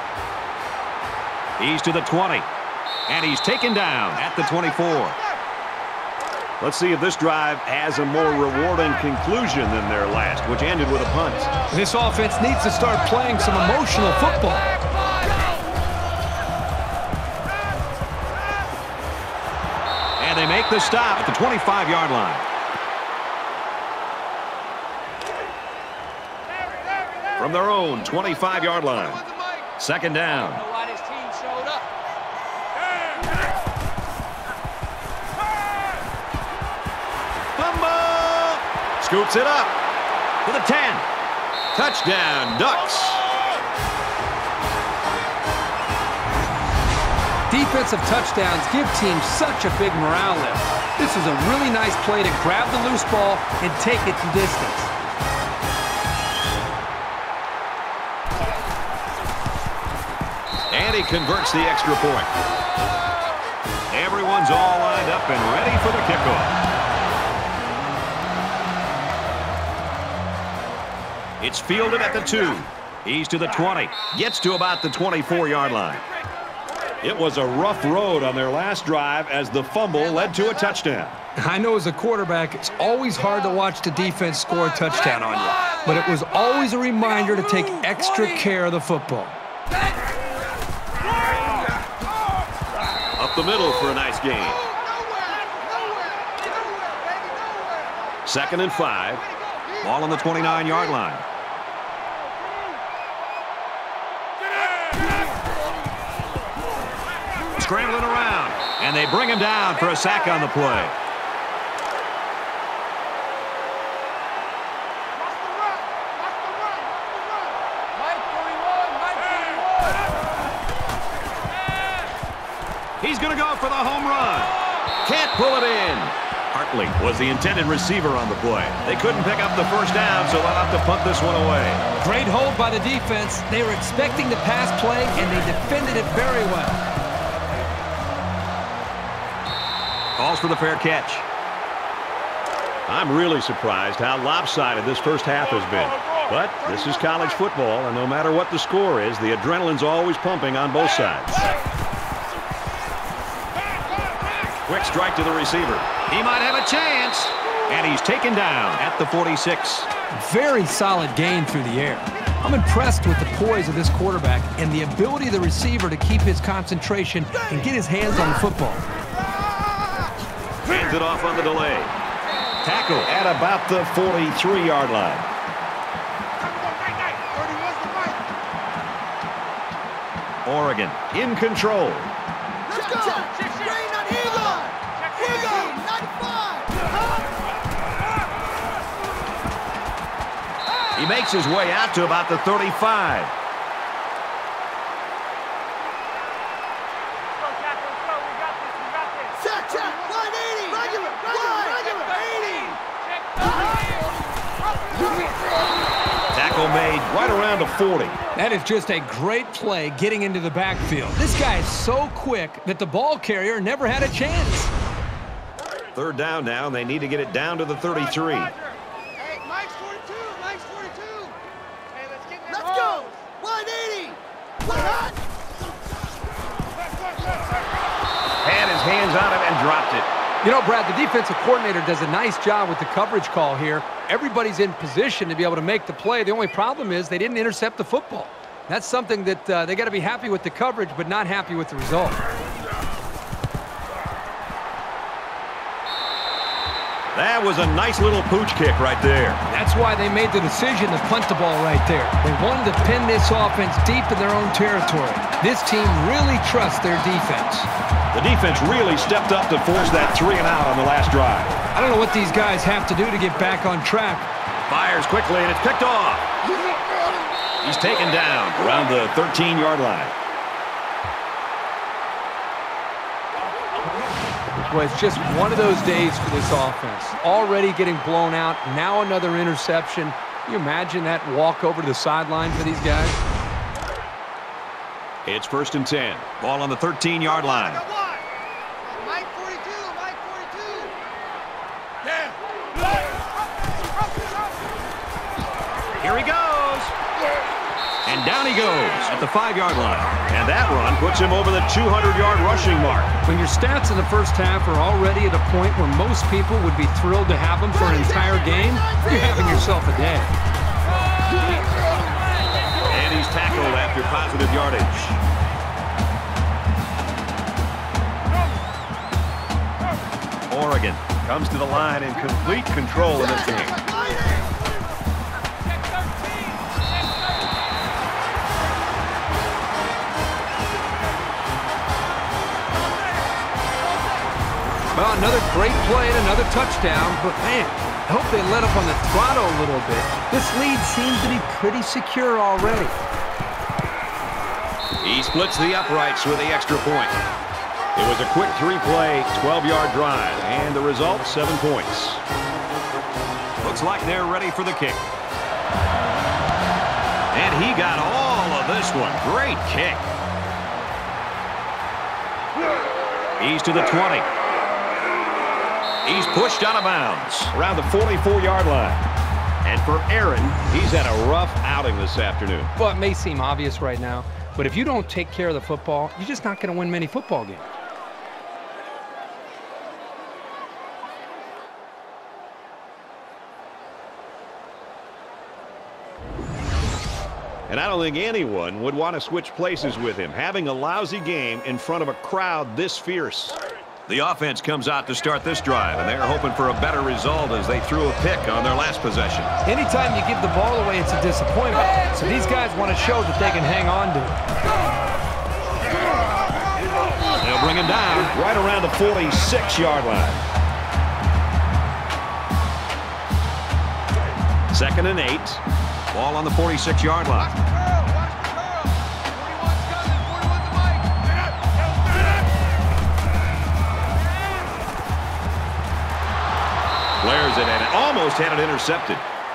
[SPEAKER 1] He's to the 20, and he's taken down at the 24. Let's see if this drive has a more rewarding conclusion than their last, which ended with a punt.
[SPEAKER 4] This offense needs to start playing some emotional football.
[SPEAKER 1] And they make the stop at the 25-yard line. From their own 25-yard line. Second down. Fumble! Scoops it up to the 10. Touchdown, Ducks.
[SPEAKER 4] Defensive touchdowns give teams such a big morale lift. This is a really nice play to grab the loose ball and take it the distance.
[SPEAKER 1] And he converts the extra point. Everyone's all lined up and ready for the kickoff. It's fielded at the 2. He's to the 20. Gets to about the 24-yard line. It was a rough road on their last drive as the fumble led to a touchdown.
[SPEAKER 4] I know as a quarterback, it's always hard to watch the defense score a touchdown on you. But it was always a reminder to take extra care of the football.
[SPEAKER 1] Up the middle for a nice gain. 2nd and 5. Ball on the 29-yard line. Scrambling around, and they bring him down for a sack on the play. He's going to go for the home run. Can't pull it in. Hartley was the intended receiver on the play. They couldn't pick up the first down, so they'll have to punt this one away.
[SPEAKER 4] Great hold by the defense. They were expecting the pass play, and they defended it very well.
[SPEAKER 1] Calls for the fair catch. I'm really surprised how lopsided this first half has been. But this is college football, and no matter what the score is, the adrenaline's always pumping on both sides. Quick strike to the receiver. He might have a chance. And he's taken down at the 46.
[SPEAKER 4] Very solid gain through the air. I'm impressed with the poise of this quarterback and the ability of the receiver to keep his concentration and get his hands on the football.
[SPEAKER 1] Hands it off on the delay. Tackle at about the 43-yard line. Oregon in control.
[SPEAKER 5] Let's go! Rain on Eagle! Eagle, 95!
[SPEAKER 1] He makes his way out to about the 35.
[SPEAKER 5] Check! 180! Regular! 80!
[SPEAKER 1] made right around the 40.
[SPEAKER 4] That is just a great play getting into the backfield. This guy is so quick that the ball carrier never had a chance.
[SPEAKER 1] Third down now, and they need to get it down to the 33.
[SPEAKER 2] Hey, Mike's 42. Mike's 42. Hey, let's get in there.
[SPEAKER 5] Let's go. 180. What hot?
[SPEAKER 1] Had his hands on it and dropped it.
[SPEAKER 3] You know, Brad, the defensive coordinator does a nice job with the coverage call here. Everybody's in position to be able to make the play. The only problem is they didn't intercept the football. That's something that they got to be happy with the coverage, but not happy with the result.
[SPEAKER 1] That was a nice little pooch kick right there.
[SPEAKER 4] That's why they made the decision to punt the ball right there. They wanted to pin this offense deep in their own territory. This team really trusts their defense.
[SPEAKER 1] The defense really stepped up to force that 3 and out on the last drive.
[SPEAKER 4] I don't know what these guys have to do to get back on track.
[SPEAKER 1] Fires quickly, and it's picked off. He's taken down around the 13-yard line.
[SPEAKER 3] Well, it's just one of those days for this offense. Already getting blown out, now another interception. Can you imagine that walk over to the sideline for these guys?
[SPEAKER 1] It's 1st and 10. Ball on the 13-yard line.
[SPEAKER 2] Mike 42. Mike 42. Yeah.
[SPEAKER 1] Here he goes. And down he goes at the 5-yard line. And that run puts him over the 200-yard rushing mark.
[SPEAKER 4] When your stats in the first half are already at a point where most people would be thrilled to have them for an entire game, you're having yourself a day.
[SPEAKER 1] And he's tackled after positive yardage. Oregon comes to the line in complete control of this game.
[SPEAKER 3] Well, another great play and another touchdown, but man, I hope they let up on the throttle a little bit. This lead seems to be pretty secure already.
[SPEAKER 1] He splits the uprights with the extra point. It was a quick 3-play, 12-yard drive, and the result, 7 points. Looks like they're ready for the kick. And he got all of this one. Great kick. He's to the 20. He's pushed out of bounds around the 44-yard line. And for Aaron, he's had a rough outing this afternoon.
[SPEAKER 3] Well, it may seem obvious right now, but if you don't take care of the football, you're just not going to win many football games.
[SPEAKER 1] And I don't think anyone would want to switch places with him, having a lousy game in front of a crowd this fierce. The offense comes out to start this drive, and they're hoping for a better result as they threw a pick on their last possession.
[SPEAKER 4] Anytime you give the ball away, it's a disappointment. So these guys want to show that they can hang on to it.
[SPEAKER 1] They'll bring him down right around the 46-yard line. 2nd and 8. Ball on the 46-yard line. Flares it and almost had it intercepted.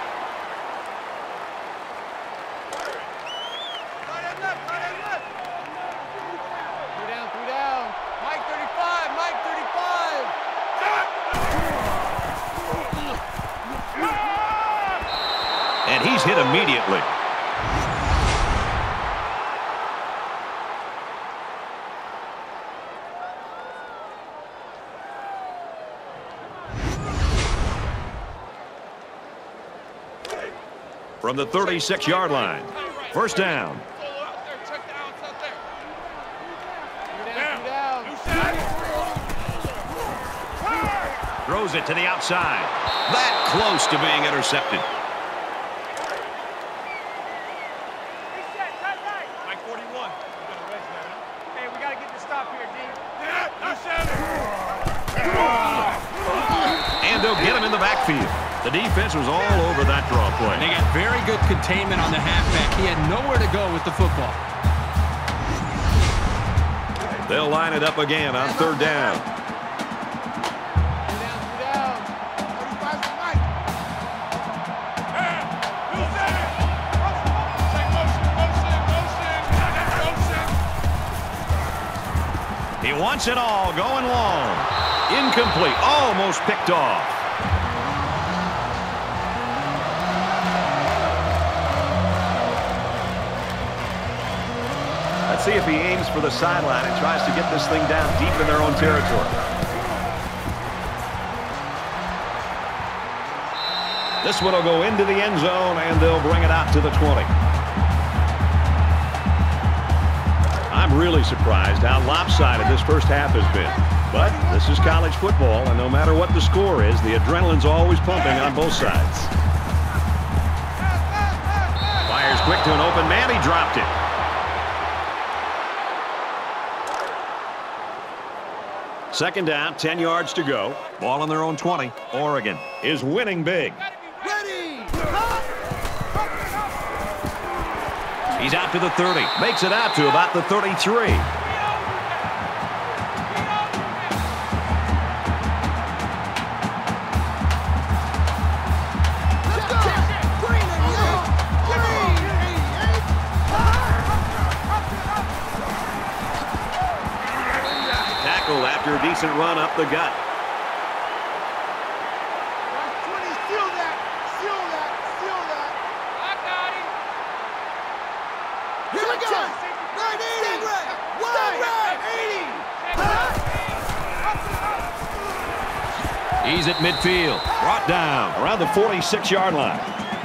[SPEAKER 2] Three down. Mike 35. Mike 35.
[SPEAKER 1] And he's hit immediately. From the 36-yard line. 1st down. Throws it to the outside. That close to being intercepted.
[SPEAKER 2] Mike 41. Hey, we got to get the stop here, D.
[SPEAKER 1] And they'll get him in the backfield. The defense was all over that draw play.
[SPEAKER 4] They got very good containment on the halfback. He had nowhere to go with the football.
[SPEAKER 1] They'll line it up again on 3rd down. wants it all, going long. Incomplete, almost picked off. Let's see if he aims for the sideline and tries to get this thing down deep in their own territory. This one will go into the end zone, and they'll bring it out to the 20. I'm really surprised how lopsided this first half has been. But this is college football, and no matter what the score is, the adrenaline's always pumping on both sides. Fires quick to an open man. He dropped it. Second down, 10 yards to go. Ball on their own 20. Oregon is winning big.
[SPEAKER 5] Ready.
[SPEAKER 1] He's out to the 30. Makes it out to about the 33. After a decent run up the gut.
[SPEAKER 2] Steal that. Steal that. Steal that. I got him.
[SPEAKER 5] Here we go. Right, 80. Right.
[SPEAKER 1] He's at midfield. Brought down around the 46-yard line.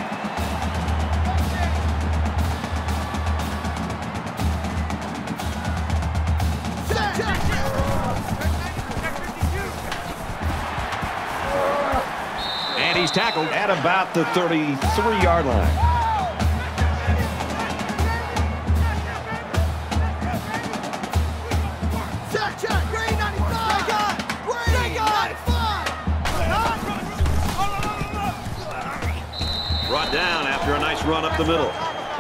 [SPEAKER 1] He's tackled at about the 33-yard line.
[SPEAKER 5] Check. Green 95. Green 95.
[SPEAKER 1] Brought down after a nice run up the middle.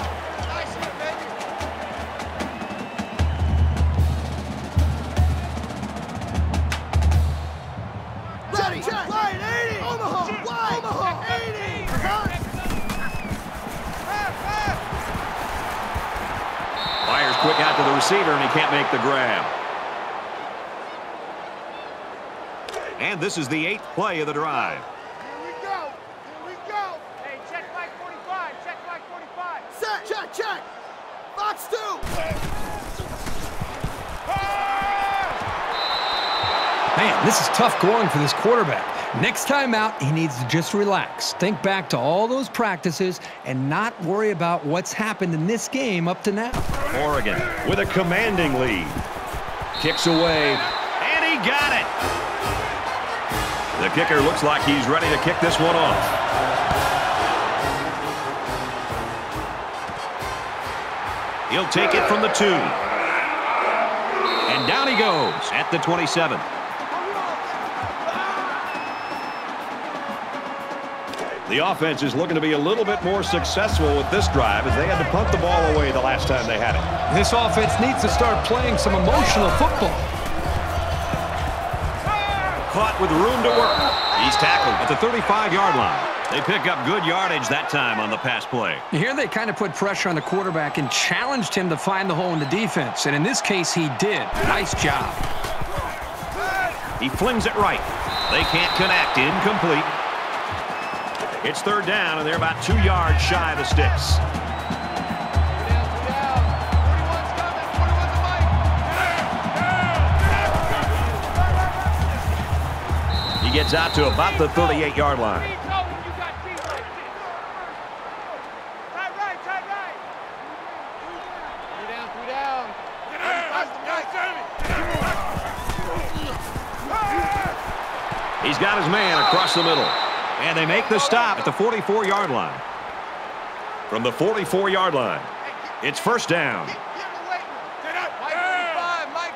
[SPEAKER 1] Quick out to the receiver, and he can't make the grab. And this is the 8th play of the drive.
[SPEAKER 2] Here we go. Here we go. Hey, check Mike 45. Check Mike 45.
[SPEAKER 5] Set. Check. Box 2.
[SPEAKER 4] Man, this is tough going for this quarterback. Next time out, he needs to just relax. Think back to all those practices and not worry about what's happened in this game up to now.
[SPEAKER 1] Oregon with a commanding lead. Kicks away, and he got it. The kicker looks like he's ready to kick this one off. He'll take it from the 2. And down he goes at the 27. The offense is looking to be a little bit more successful with this drive as they had to punt the ball away the last time they had it.
[SPEAKER 4] This offense needs to start playing some emotional football.
[SPEAKER 1] Caught with room to work. He's tackled at the 35-yard line. They pick up good yardage that time on the pass play.
[SPEAKER 4] Here they kind of put pressure on the quarterback and challenged him to find the hole in the defense. And in this case, he did. Nice job.
[SPEAKER 1] He flings it right. They can't connect. Incomplete. It's third down, and they're about 2 yards shy of the sticks. He gets out to about the 38-yard line. He's got his man across the middle. And they make the stop at the 44-yard line. From the 44-yard line, it's first down.
[SPEAKER 2] Mike 35, Mike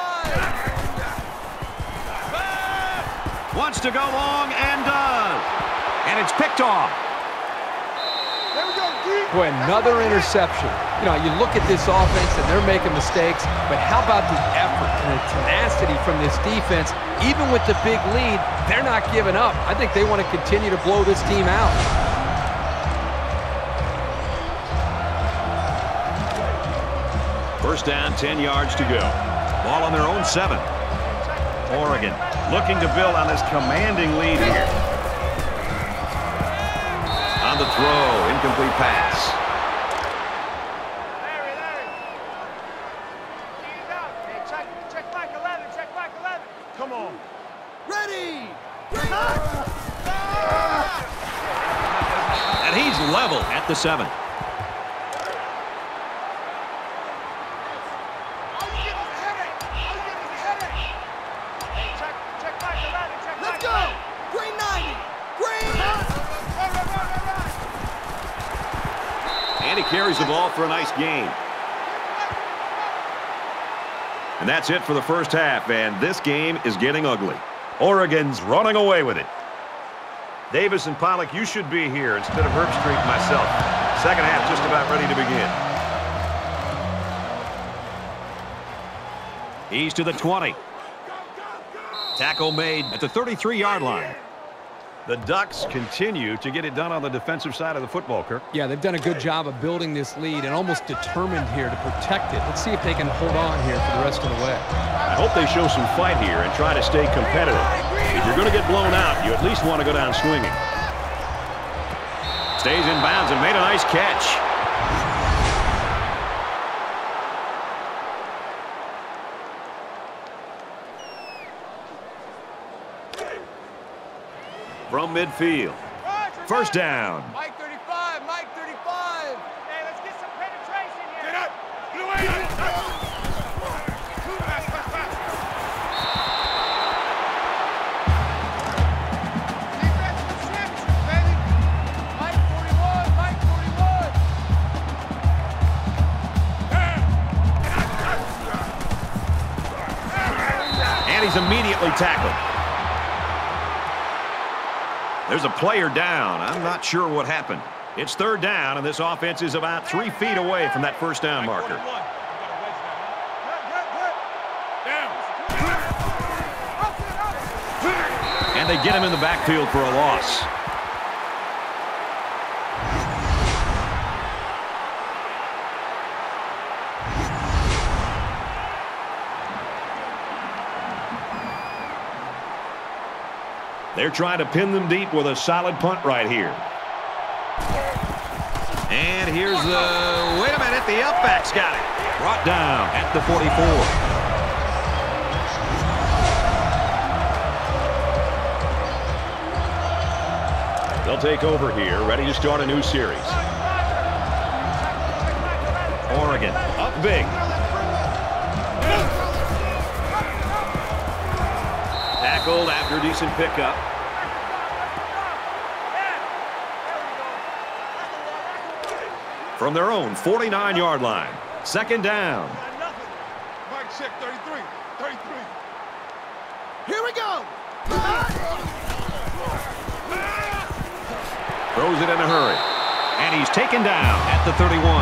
[SPEAKER 2] 35.
[SPEAKER 1] Wants to go long and does. And it's picked off.
[SPEAKER 2] There we go, deep.
[SPEAKER 3] Boy, another interception. You know, you look at this offense and they're making mistakes, but how about the effort and the tenacity from this defense? Even with the big lead, they're not giving up. I think they want to continue to blow this team out.
[SPEAKER 1] First down, 10 yards to go. Ball on their own 7. Oregon looking to build on this commanding lead here. On the throw, incomplete pass.
[SPEAKER 2] Come on.
[SPEAKER 5] Ready.
[SPEAKER 1] And he's level at the 7.
[SPEAKER 5] Let's go. Green 90. Green.
[SPEAKER 1] And he carries the ball for a nice gain. And that's it for the first half, and this game is getting ugly. Oregon's running away with it. Davis and Pollock, you should be here instead of Herbstreit myself. Second half just about ready to begin. He's to the 20. Tackle made at the 33-yard line. The Ducks continue to get it done on the defensive side of the football, Kirk.
[SPEAKER 3] Yeah, they've done a good job of building this lead and almost determined here to protect it. Let's see if they can hold on here for the rest of the way.
[SPEAKER 1] I hope they show some fight here and try to stay competitive. If you're going to get blown out, you at least want to go down swinging. Stays in bounds and made a nice catch. From midfield. First down.
[SPEAKER 2] Mike 35, Mike 35. Hey, let's get some penetration here. Get up. Defensive championship, baby. Mike 41, Mike 41.
[SPEAKER 1] And he's immediately tackled. There's a player down. I'm not sure what happened. It's third down, and this offense is about 3 feet away from that first down marker. And they get him in the backfield for a loss. They're trying to pin them deep with a solid punt right here. And here's the... Wait a minute, the upback's got it. Brought down at the 44. They'll take over here, ready to start a new series. Oregon up big. Tackled after a decent pickup. From their own 49-yard line. Second down.
[SPEAKER 2] Mike check 33, 33.
[SPEAKER 5] Here we go.
[SPEAKER 1] Throws it in a hurry. And he's taken down at the 31.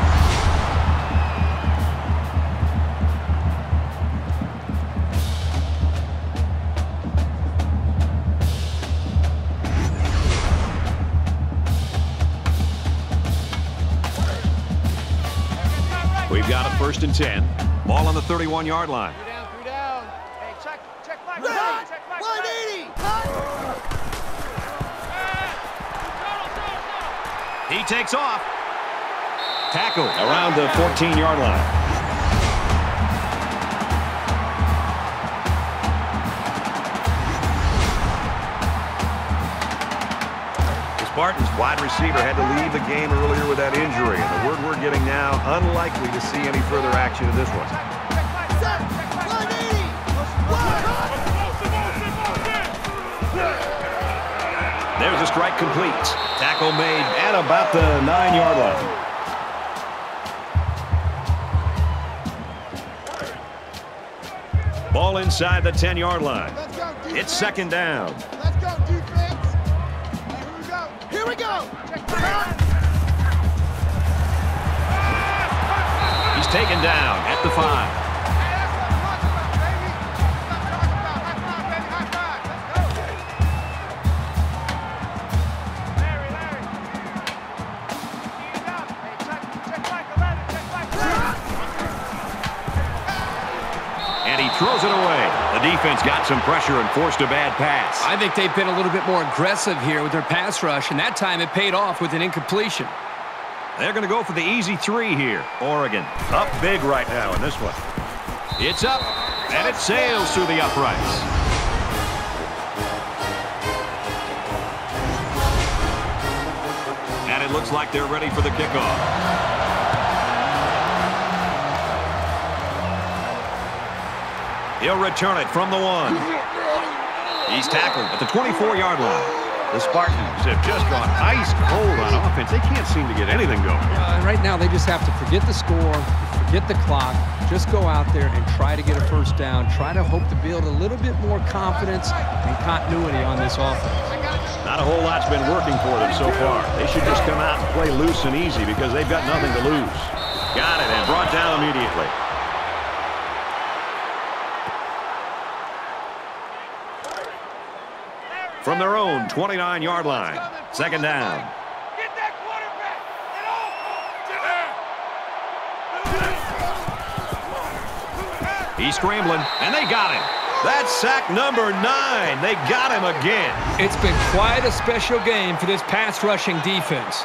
[SPEAKER 1] We've got a 1st and 10. Ball on the 31-yard line.
[SPEAKER 2] 3 down. Hey, check Mike.
[SPEAKER 5] Right.
[SPEAKER 2] Check Mike.
[SPEAKER 5] 180.
[SPEAKER 1] He takes off. Tackle around the 14-yard line. The Spartans wide receiver had to leave the game earlier with that injury, and the word we're getting now, unlikely to see any further action in this one.
[SPEAKER 5] Set. 180.
[SPEAKER 1] There's a strike complete. Tackle made at about the 9-yard line. Ball inside the 10-yard line.
[SPEAKER 2] Let's go, defense.
[SPEAKER 1] It's second down.
[SPEAKER 2] Let's go, defense.
[SPEAKER 5] Here we go.
[SPEAKER 1] He's taken down at the 5. And he throws it away. The The defense got some pressure and forced a bad pass.
[SPEAKER 4] I think they've been a little bit more aggressive here with their pass rush, and that time it paid off with an incompletion.
[SPEAKER 1] They're going to go for the easy 3 here. Oregon up big right now in this one. It's up, and it sails through the uprights. And it looks like they're ready for the kickoff. He'll return it from the 1. He's tackled at the 24-yard line. The Spartans have just gone ice cold on offense. They can't seem to get anything going.
[SPEAKER 3] Right now, they just have to forget the score, forget the clock, just go out there and try to get a first down, try to hope to build a little bit more confidence and continuity on this offense.
[SPEAKER 1] Not a whole lot's been working for them so far. They should just come out and play loose and easy because they've got nothing to lose. Got it and brought down immediately. From their own 29-yard line. Second down.
[SPEAKER 2] Get that quarterback. Get off.
[SPEAKER 1] He's scrambling, and they got him. That's sack number 9. They got him again.
[SPEAKER 4] It's been quite a special game for this pass rushing defense.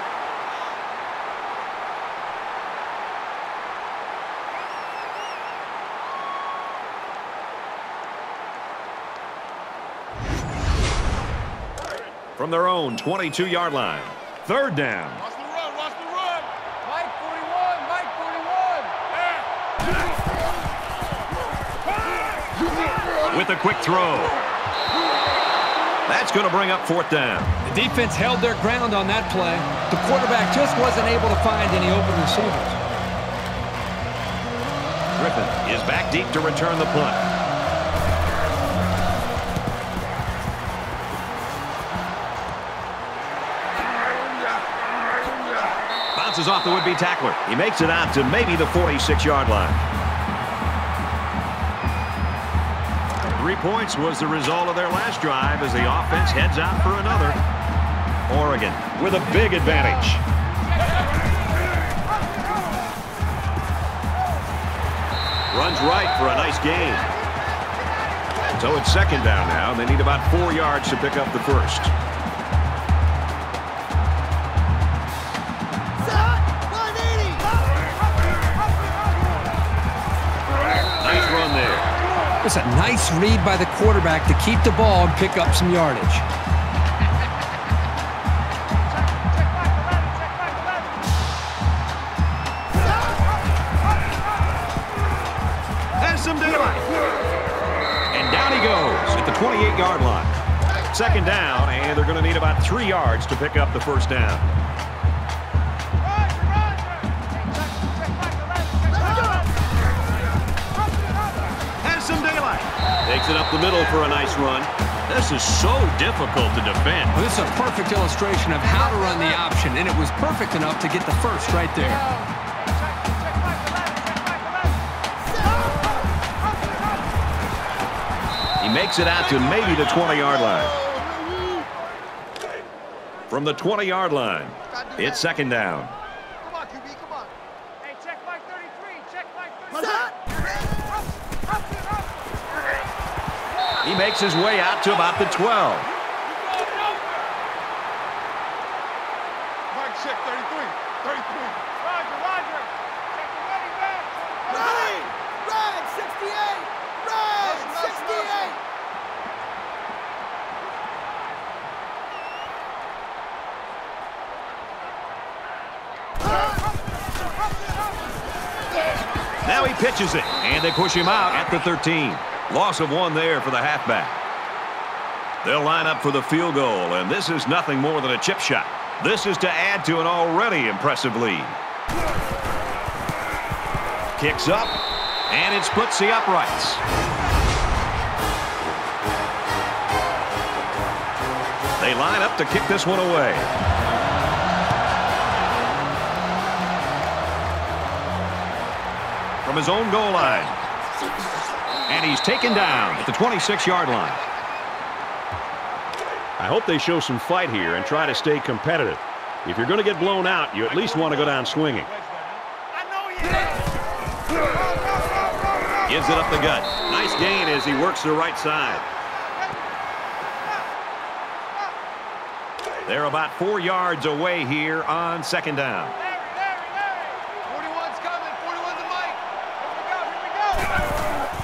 [SPEAKER 1] From their own 22-yard line. Third down.
[SPEAKER 2] Watch the run. Watch the run.
[SPEAKER 5] Mike 41. Mike 41.
[SPEAKER 1] With a quick throw. That's going to bring up fourth down.
[SPEAKER 4] The defense held their ground on that play. The quarterback just wasn't able to find any open receivers.
[SPEAKER 1] Griffin is back deep to return the punt. Bounces off the would-be tackler. He makes it out to maybe the 46-yard line. 3 points was the result of their last drive as the offense heads out for another. Oregon with a big advantage. Runs right for a nice gain. So it's second down now, and they need about 4 yards to pick up the first. Nice run there.
[SPEAKER 4] It's a nice read by the quarterback to keep the ball and pick up some yardage.
[SPEAKER 1] Has some daylight. And down he goes at the 28-yard line. Second down, and they're going to need about 3 yards to pick up the first down. Takes it up the middle for a nice run. This is so difficult to defend.
[SPEAKER 4] Well, this is a perfect illustration of how to run the option, and it was perfect enough to get the first right there.
[SPEAKER 1] He makes it out to maybe the 20-yard line. From the 20-yard line, it's second down.
[SPEAKER 2] Come on, QB, come on. Hey, check Mike 33. Check Mike 33.
[SPEAKER 1] He makes his way out to about the 12.
[SPEAKER 2] Mike, check 33. 33. Roger, Roger. Check the running back.
[SPEAKER 5] Ready! Red 68! Red 68!
[SPEAKER 1] Now he pitches it, and they push him out at the 13. Loss of 1 there for the halfback. They'll line up for the field goal, and this is nothing more than a chip shot. This is to add to an already impressive lead. Kicks up, and it splits the uprights. They line up to kick this one away. From his own goal line. And he's taken down at the 26-yard line. I hope they show some fight here and try to stay competitive. If you're going to get blown out, you at least want to go down swinging.
[SPEAKER 2] I know you.
[SPEAKER 1] Gives it up the gut. Nice Nice gain as he works the right side. They're about 4 yards away here on second down.
[SPEAKER 2] 41's coming. 41's the mic. Here we go.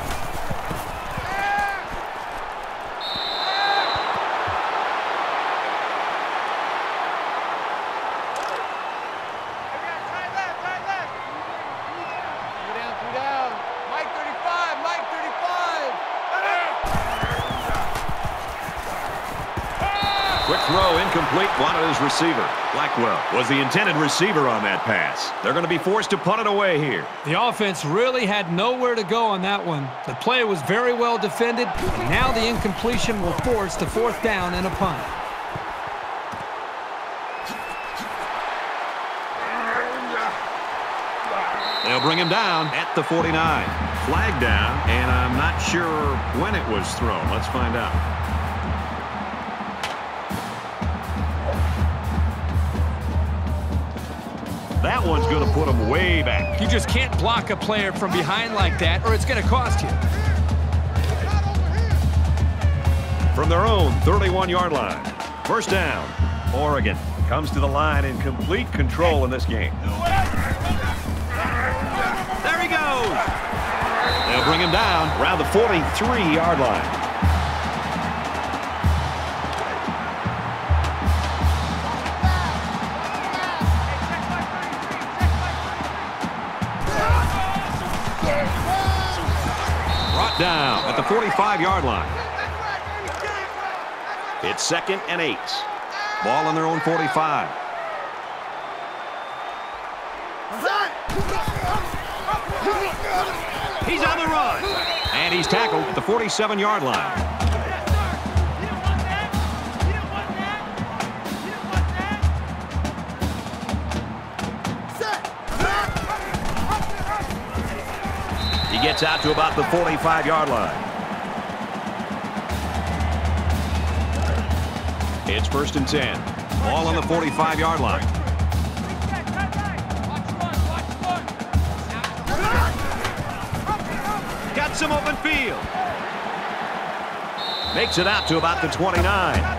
[SPEAKER 1] Quick throw, incomplete, wanted his receiver. Blackwell was the intended receiver on that pass. They're going to be forced to punt it away here.
[SPEAKER 4] The offense really had nowhere to go on that one. The play was very well defended, and now the incompletion will force the fourth down and a punt.
[SPEAKER 1] They'll bring him down at the 49. Flag down, and I'm not sure when it was thrown. Let's find out. That one's going to put him way back.
[SPEAKER 4] You just can't block a player from behind like that, or it's going to cost you.
[SPEAKER 1] From their own 31-yard line. First down. Oregon comes to the line in complete control in this game. There he goes. They'll bring him down around the 43-yard line. Down at the 45-yard line. It's 2nd and 8. Ball on their own 45. He's on the run. And he's tackled at the 47-yard line. Gets out to about the 45-yard line. It's 1st and 10. Ball on the 45-yard line. Got some open field. Makes it out to about the 29.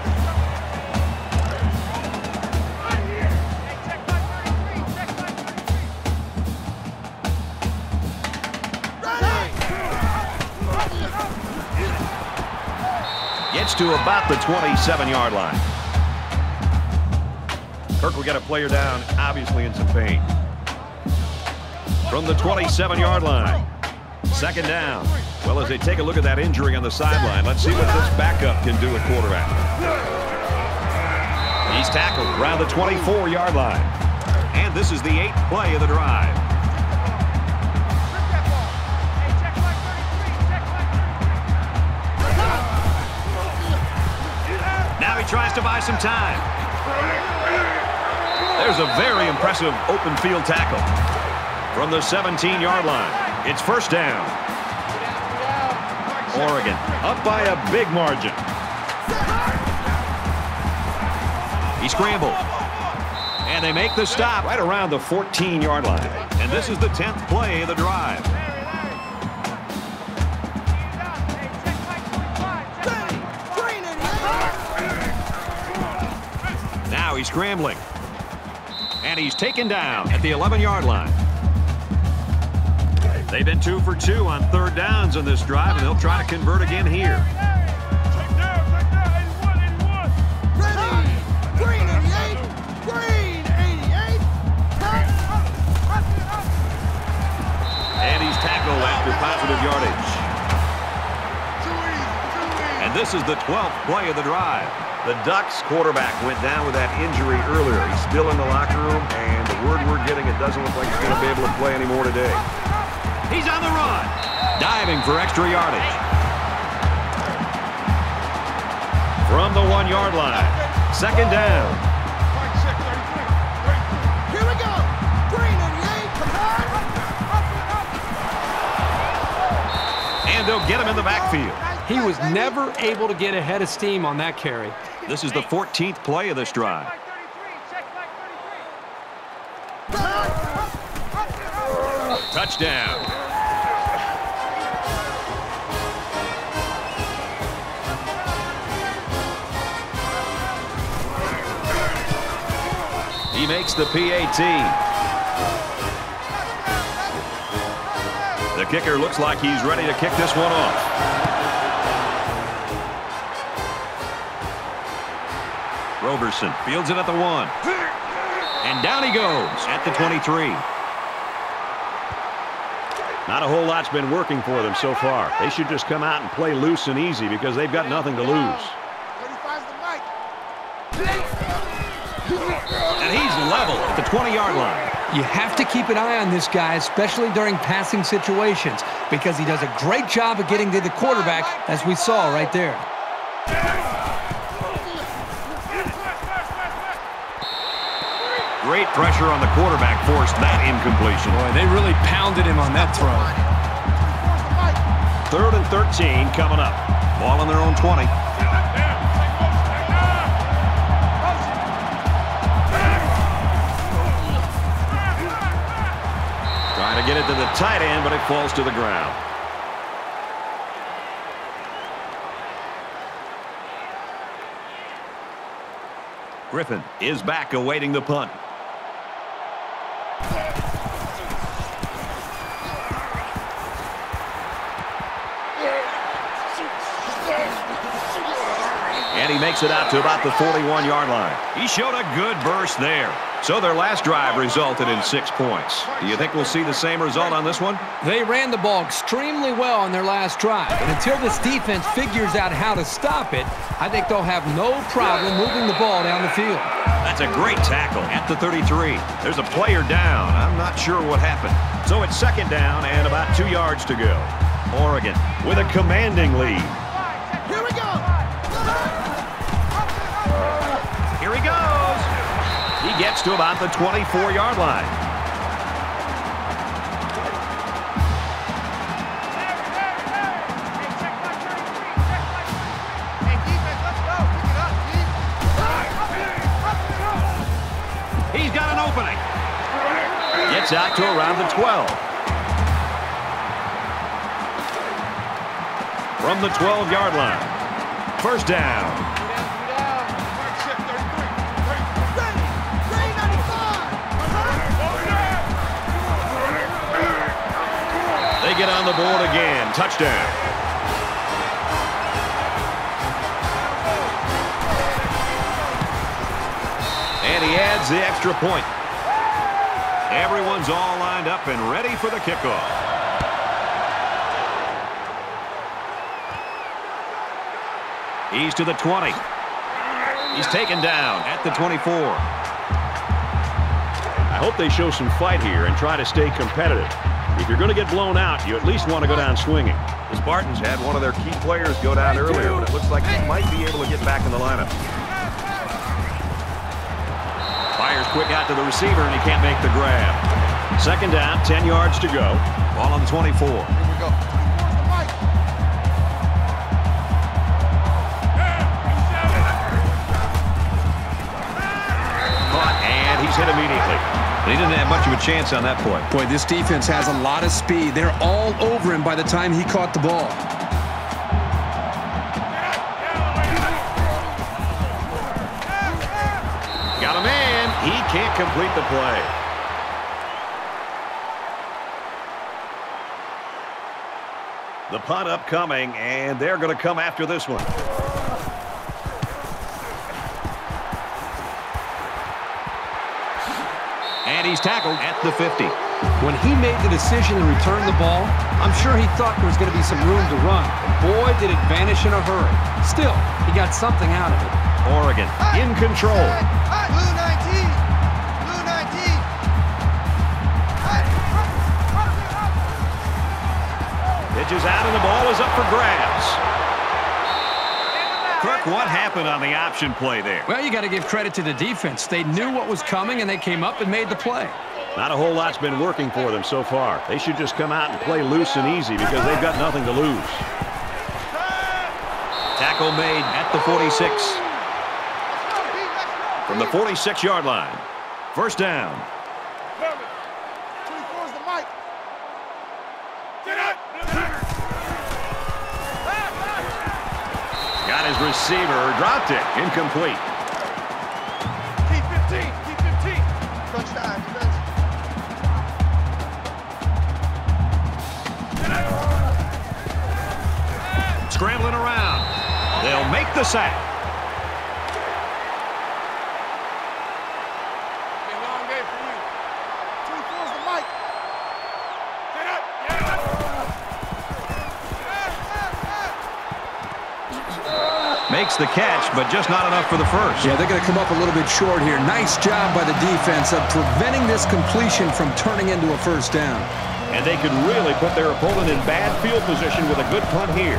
[SPEAKER 1] Gets to about the 27-yard line. Kirk will get a player down, obviously in some pain. From the 27-yard line. 2nd down. Well, as they take a look at that injury on the sideline, let's see what this backup can do at quarterback. He's tackled around the 24-yard line. And this is the 8th play of the drive. Now he tries to buy some time. There's a very impressive open field tackle. From the 17-yard line, it's 1st down. Oregon up by a big margin. He scrambled. And they make the stop right around the 14-yard line. And this is the 10th play of the drive. Now he's scrambling. And he's taken down at the 11-yard line. They've been 2 for 2 on 3rd downs in this drive, and they'll try to convert again here.
[SPEAKER 5] Green 88. Green 88.
[SPEAKER 1] And he's tackled after positive yardage. And this is the 12th play of the drive. The Ducks quarterback went down with that injury earlier. He's still in the locker room, and the word we're getting, it doesn't look like he's going to be able to play anymore today. He's on the run, diving for extra yardage. From the 1-yard line, 2nd down.
[SPEAKER 5] Here we go. Green 88.
[SPEAKER 1] And they'll get him in the backfield.
[SPEAKER 4] He was never able to get ahead of steam on that carry.
[SPEAKER 1] This is the 14th play of this drive. Touchdown. He makes the PAT. The kicker looks like he's ready to kick this one off. Roberson fields it at the 1. And down he goes at the 23. Not a whole lot's been working for them so far. They should just come out and play loose and easy because they've got nothing to lose. And he's level at the 20-yard line.
[SPEAKER 4] You have to keep an eye on this guy, especially during passing situations, because he does a great job of getting to the quarterback, as we saw right there.
[SPEAKER 1] Great pressure on the quarterback forced that incompletion.
[SPEAKER 3] Boy, they really pounded him on that throw.
[SPEAKER 1] 3rd and 13 coming up. Ball on their own 20. Trying to get it to the tight end, but it falls to the ground. Griffin is back awaiting the punt. And he makes it out to about the 41-yard line. He showed a good burst there. So their last drive resulted in 6 points. Do you think we'll see the same result on this one?
[SPEAKER 4] They ran the ball extremely well on their last drive. And until this defense figures out how to stop it, I think they'll have no problem moving the ball down the field.
[SPEAKER 1] That's a great tackle at the 33. There's a player down. I'm not sure what happened. So it's 2nd down and about 2 yards to go. Oregon with a commanding lead.
[SPEAKER 5] Here we go.
[SPEAKER 1] Here he goes. He gets to about the 24-yard line. He's got an opening. Gets out to around the 12. From the 12-yard line. 1st down. They get on the board again. Touchdown. And he adds the extra point. Everyone's all lined up and ready for the kickoff. He's to the 20. He's taken down at the 24. I hope they show some fight here and try to stay competitive. If you're going to get blown out, you at least want to go down swinging. The Spartans had one of their key players go down earlier, but it looks like he might be able to get back in the lineup. Fires quick out to the receiver, and he can't make the grab. 2nd down, 10 yards to go. Ball on the 24.
[SPEAKER 2] Here we go.
[SPEAKER 1] Caught, and he's hit immediately. He didn't have much of a chance on that play.
[SPEAKER 3] Boy, this defense has a lot of speed. They're all over him by the time he caught the ball.
[SPEAKER 1] Got a man. He can't complete the play. The punt upcoming, and they're going to come after this one. And he's tackled at the 50.
[SPEAKER 4] When he made the decision to return the ball, I'm sure he thought there was going to be some room to run. But boy, did it vanish in a hurry. Still, he got something out of it.
[SPEAKER 1] Oregon in control.
[SPEAKER 2] Blue 19. Blue 19.
[SPEAKER 1] Pitches out, and the ball is up for grabs. Kirk, what happened on the option play there?
[SPEAKER 4] Well, you got to give credit to the defense. They knew what was coming, and they came up and made the play.
[SPEAKER 1] Not a whole lot's been working for them so far. They should just come out and play loose and easy because they've got nothing to lose. Tackle made at the 46. From the 46-yard line. 1st down.
[SPEAKER 2] 24's the mic.
[SPEAKER 1] Got his receiver, dropped it, incomplete.
[SPEAKER 2] Keep 15, keep 15.
[SPEAKER 1] Scrambling around. They'll make the sack.
[SPEAKER 2] Long game for you. 24's the mic. Get up.
[SPEAKER 1] Makes the catch, but just not enough for the first.
[SPEAKER 4] Yeah, they're going to come up a little bit short here. Nice job by the defense of preventing this completion from turning into a first down.
[SPEAKER 1] And they could really put their opponent in bad field position with a good punt here.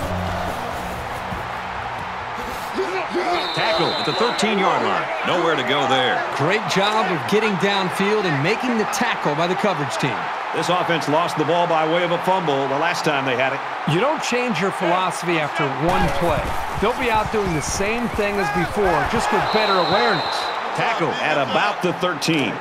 [SPEAKER 1] Tackle at the 13-yard line. Nowhere to go there.
[SPEAKER 4] Great job of getting downfield and making the tackle by the coverage team.
[SPEAKER 1] This offense lost the ball by way of a fumble the last time they had it.
[SPEAKER 3] You don't change your philosophy after one play. They'll be out doing the same thing as before, just with better awareness.
[SPEAKER 1] Tackle at about the 13.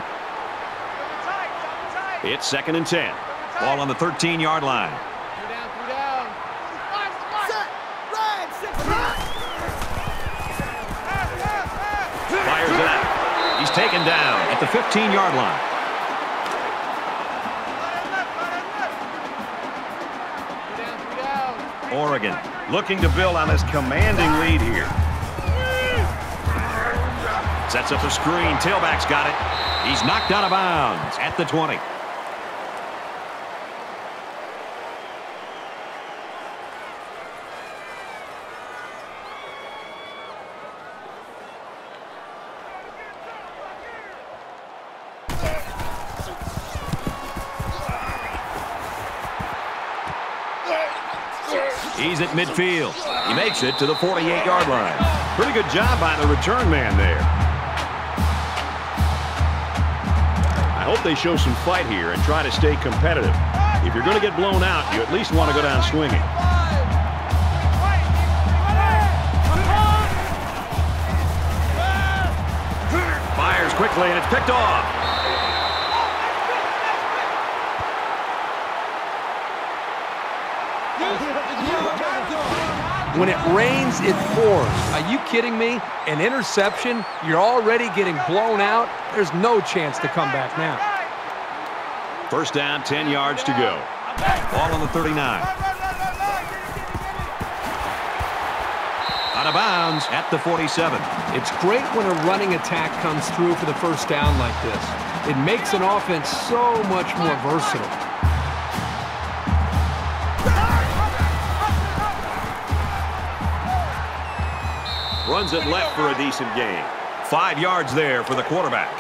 [SPEAKER 1] It's 2nd and 10. Ball on the 13-yard line.
[SPEAKER 2] Three down.
[SPEAKER 5] Set. Red. 6.
[SPEAKER 1] Fires it out. He's taken down at the 15-yard line. Oregon looking to build on this commanding lead here. Sets up a screen. Tailback's got it. He's knocked out of bounds at the 20. He's at midfield. He makes it to the 48-yard line. Pretty good job by the return man there. I hope they show some fight here and try to stay competitive. If you're going to get blown out, you at least want to go down swinging. Fires quickly, and it's picked off.
[SPEAKER 3] When it rains, it pours. Are you kidding me? An interception? You're already getting blown out? There's no chance to come back now.
[SPEAKER 1] First down, 10 yards to go. Ball on the 39. Out of bounds at the 47.
[SPEAKER 3] It's great when a running attack comes through for the first down like this. It makes an offense so much more versatile.
[SPEAKER 1] Runs it left for a decent gain. 5 yards there for the quarterback.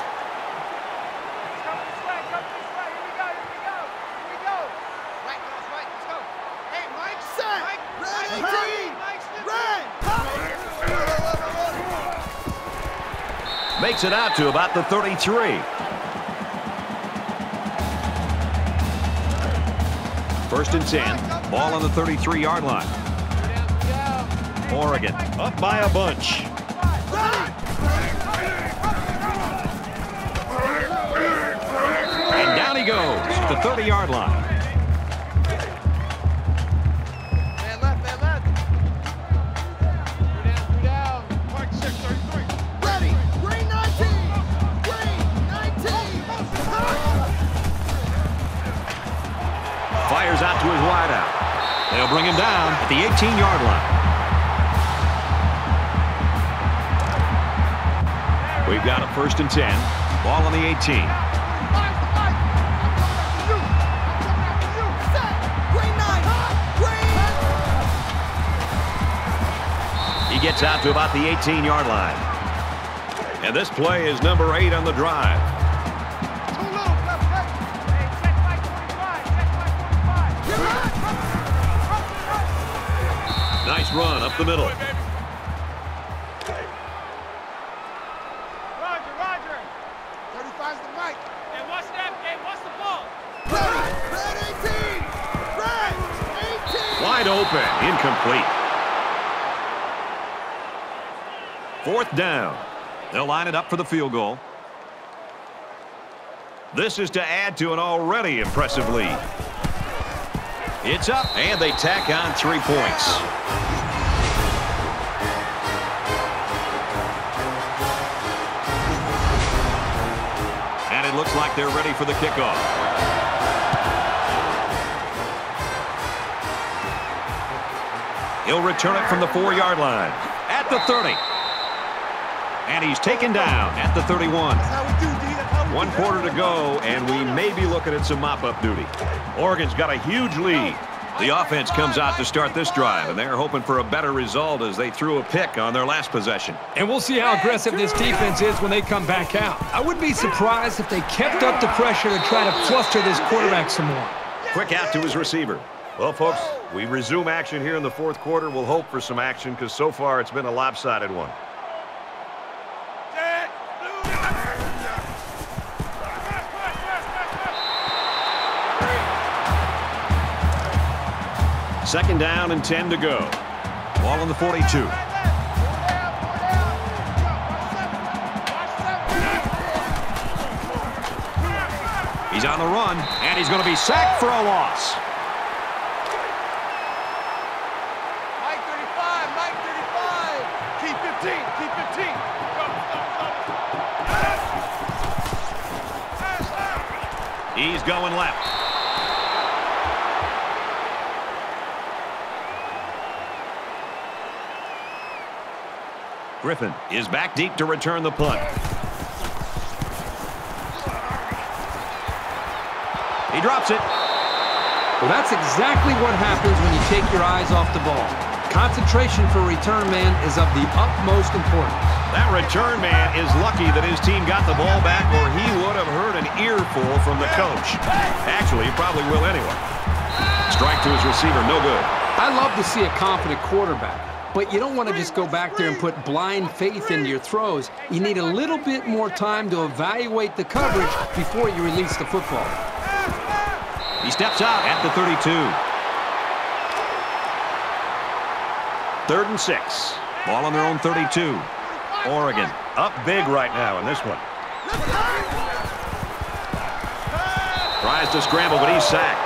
[SPEAKER 1] Makes it out to about the 33. First and 10. Ball on the 33-yard line. Oregon up by a bunch. And down he goes at the 30-yard line.
[SPEAKER 2] Man left. Three down. Mark 6, 33.
[SPEAKER 5] Ready. Green 19. Green 19.
[SPEAKER 1] Fires out to his wideout. They'll bring him down at the 18-yard line. We've got a first and 10. Ball on the 18. He gets out to about the 18-yard line. And this play is number 8 on the drive. Nice run up the middle. Wide open, incomplete. 4th down. They'll line it up for the field goal. This is to add to an already impressive lead. It's up, and they tack on 3 points. it looks like they're ready for the kickoff. He'll return it from the 4-yard line at the 30. And he's taken down at the 31. 1 quarter to go, and we may be looking at some mop-up duty. Oregon's got a huge lead. The offense comes out to start this drive, and they're hoping for a better result as they threw a pick on their last possession.
[SPEAKER 4] And we'll see how aggressive this defense is when they come back out. I wouldn't be surprised if they kept up the pressure to try to fluster this quarterback some more.
[SPEAKER 1] Quick out to his receiver. Well, folks, we resume action here in the 4th quarter. We'll hope for some action because so far it's been a lopsided one. Second down and 10 to go. Ball on the 42. He's on the run, and he's going to be sacked for a loss.
[SPEAKER 2] Mike 35, Mike 35. Keep 15, keep 15.
[SPEAKER 1] He's going left. Griffin is back deep to return the punt. He drops it.
[SPEAKER 3] Well, that's exactly what happens when you take your eyes off the ball. Concentration for a return man is of the utmost importance.
[SPEAKER 1] That return man is lucky that his team got the ball back, or he would have heard an earful from the coach. Actually, he probably will anyway. Strike to his receiver, no good.
[SPEAKER 3] I love to see a confident quarterback. But you don't want to just go back there and put blind faith into your throws. You need a little bit more time to evaluate the coverage before you release the football.
[SPEAKER 1] He steps out at the 32. 3rd and 6. Ball on their own 32. Oregon up big right now in this one. Tries to scramble, but he's sacked.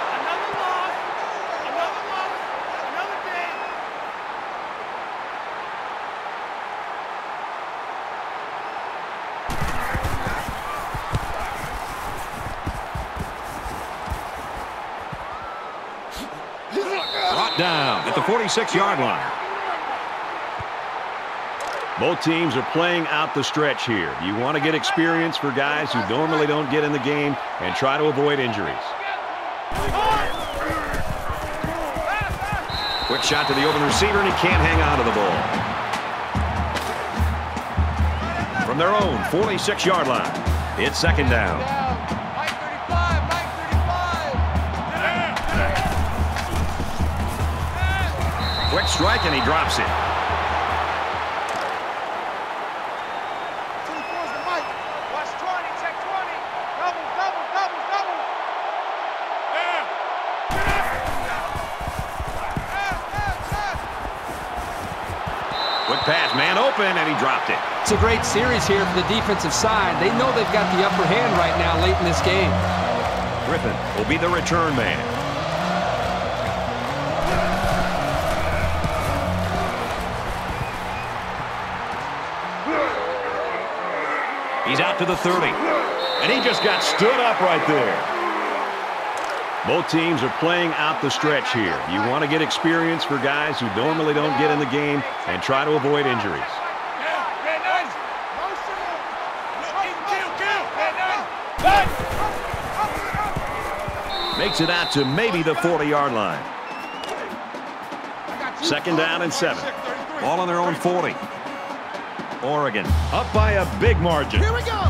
[SPEAKER 1] Down at the 46-yard line. Both teams are playing out the stretch here. You want to get experience for guys who normally don't get in the game and try to avoid injuries. Quick shot to the open receiver, and he can't hang on to the ball. From their own 46-yard line, it's 2nd down. Quick strike, and he drops it.
[SPEAKER 2] Watch 20, check 20. Double, double, double, double.
[SPEAKER 1] Quick pass, man open, and he dropped it.
[SPEAKER 3] It's a great series here for the defensive side. They know they've got the upper hand right now late in this game.
[SPEAKER 1] Griffin will be the return man. He's out to the 30. And he just got stood up right there. Both teams are playing out the stretch here. You want to get experience for guys who normally don't get in the game and try to avoid injuries. Makes it out to maybe the 40-yard line. 2nd down and 7. Ball on their own 40. Oregon up by a big margin.
[SPEAKER 5] Here we go.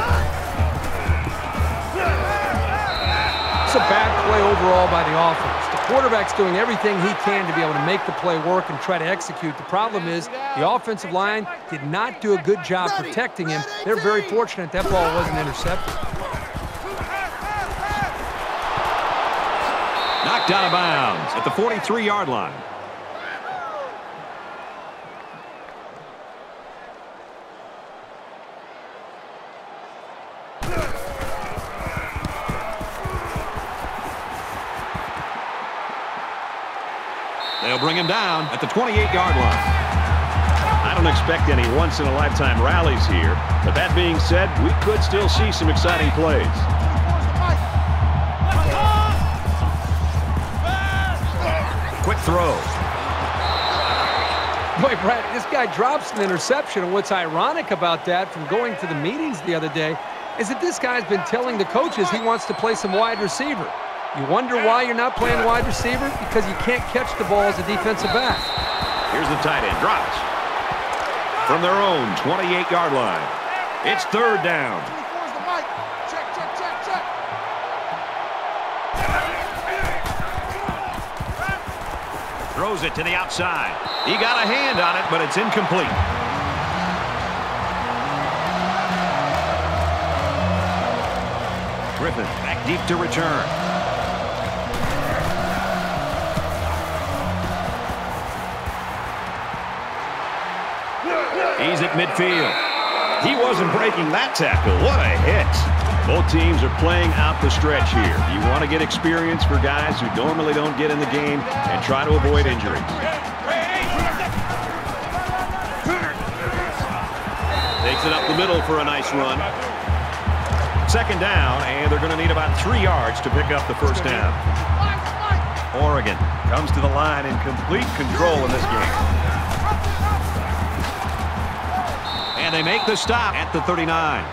[SPEAKER 3] It's a bad play overall by the offense. The quarterback's doing everything he can to be able to make the play work and try to execute. The problem is the offensive line did not do a good job protecting him. They're very fortunate that ball wasn't intercepted.
[SPEAKER 1] Knocked out of bounds at the 43-yard line. They'll bring him down at the 28-yard line. I don't don't expect any once-in-a-lifetime rallies here, but that being said, we could still see some exciting plays. Quick throw.
[SPEAKER 3] Boy, Brad, this guy drops an interception, and what's ironic about that from going to the meetings the other day is that this guy's been telling the coaches he wants to play some wide receiver. You wonder why you're not playing wide receiver? Because you can't catch the ball as a defensive back.
[SPEAKER 1] Here's the tight end. Drops. From their own 28-yard line. It's third down. Throws it to the outside. He got a hand on it, but it's incomplete. Griffin back deep to return. He's at midfield. He wasn't breaking that tackle. What a hit. Both teams are playing out the stretch here. You want to get experience for guys who normally don't get in the game and try to avoid injuries. Takes it up the middle for a nice run. Second down, and they're going to need about 3 yards to pick up the first down. Oregon comes to the line in complete control in this game. And they make the stop at the 39.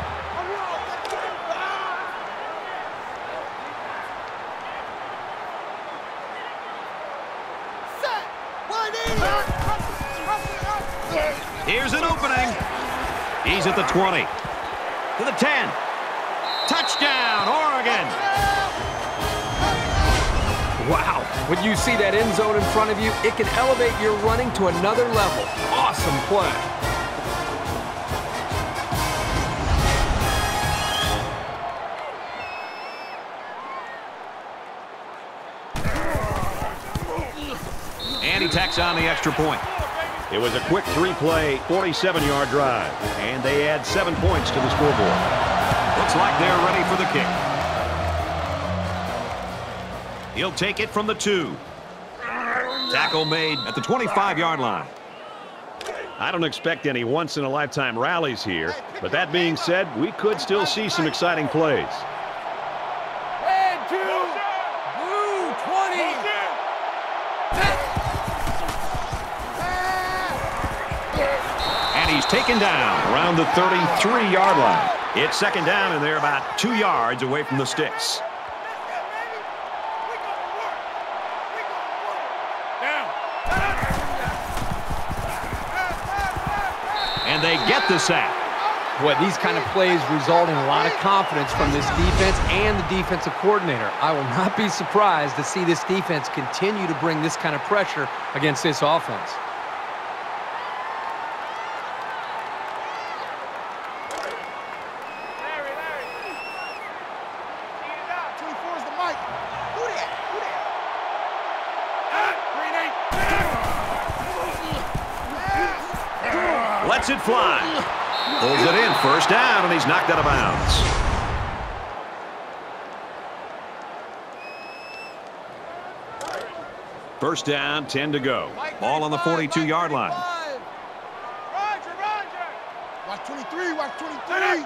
[SPEAKER 1] Here's an opening. He's at the 20. To the 10. Touchdown, Oregon.
[SPEAKER 3] Wow. When you see that end zone in front of you, it can elevate your running to another level. Awesome play.
[SPEAKER 1] And he tacks on the extra point. It was a quick 3-play, 47-yard drive, and they add 7 points to the scoreboard. Looks like they're ready for the kick. He'll take it from the 2. Tackle made at the 25-yard line. I don't expect any once-in-a-lifetime rallies here, but that being said, we could still see some exciting plays. He's taken down around the 33-yard line. It's second down, and they're about 2 yards away from the sticks. And they get the sack.
[SPEAKER 3] Boy, these kind of plays result in a lot of confidence from this defense and the defensive coordinator. I will not be surprised to see this defense continue to bring this kind of pressure against this offense.
[SPEAKER 1] Lets it fly. Pulls it in. First down, and he's knocked out of bounds. First down, 10 to go. Ball on the 42-yard line.
[SPEAKER 5] Watch 23, watch 23.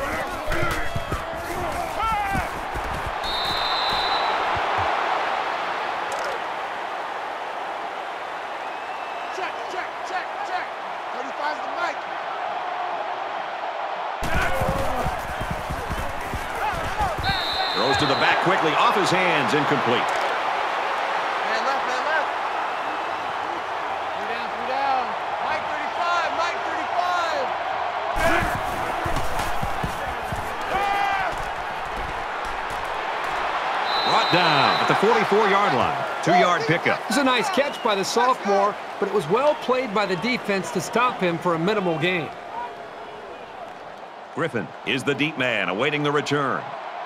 [SPEAKER 1] Throws to the back quickly, off his hands, incomplete.
[SPEAKER 2] Man left, man left. 3 down. Mike 35, Mike 35.
[SPEAKER 1] Brought down at the 44-yard line. 2-yard pickup.
[SPEAKER 3] It was a nice catch by the sophomore, but it was well played by the defense to stop him for a minimal gain.
[SPEAKER 1] Griffin is the deep man awaiting the return.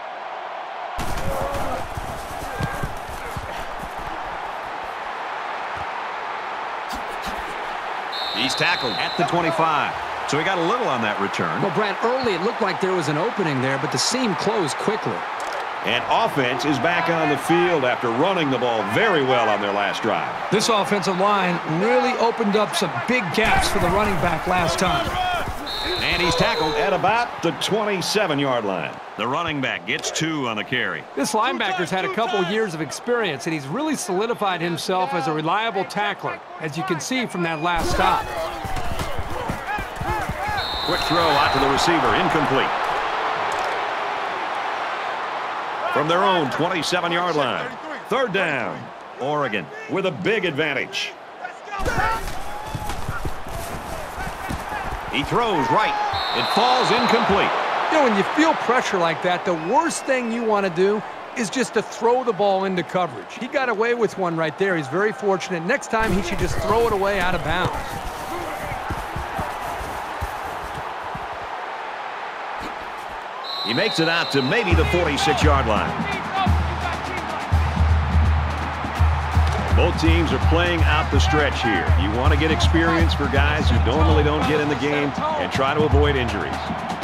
[SPEAKER 1] He's tackled at the 25. So he got a little on that return.
[SPEAKER 3] Well, Brad, early it looked like there was an opening there, but the seam closed quickly.
[SPEAKER 1] And offense is back on the field after running the ball very well on their last drive.
[SPEAKER 4] This offensive line really opened up some big gaps for the running back last time.
[SPEAKER 1] And he's tackled at about the 27-yard line. The running back gets 2 on the carry.
[SPEAKER 4] This linebacker's had a couple years of experience, and he's really solidified himself as a reliable tackler, as you can see from that last stop.
[SPEAKER 1] Quick throw out to the receiver, incomplete. From their own 27-yard line, 3rd down. Oregon with a big advantage. He throws right. It falls incomplete.
[SPEAKER 3] You know, when you feel pressure like that, the worst thing you want to do is just to throw the ball into coverage. He got away with one right there. He's very fortunate. Next time, he should just throw it away out of bounds.
[SPEAKER 1] He makes it out to maybe the 46-yard line. Both teams are playing out the stretch here. You want to get experience for guys who normally don't get in the game and try to avoid injuries.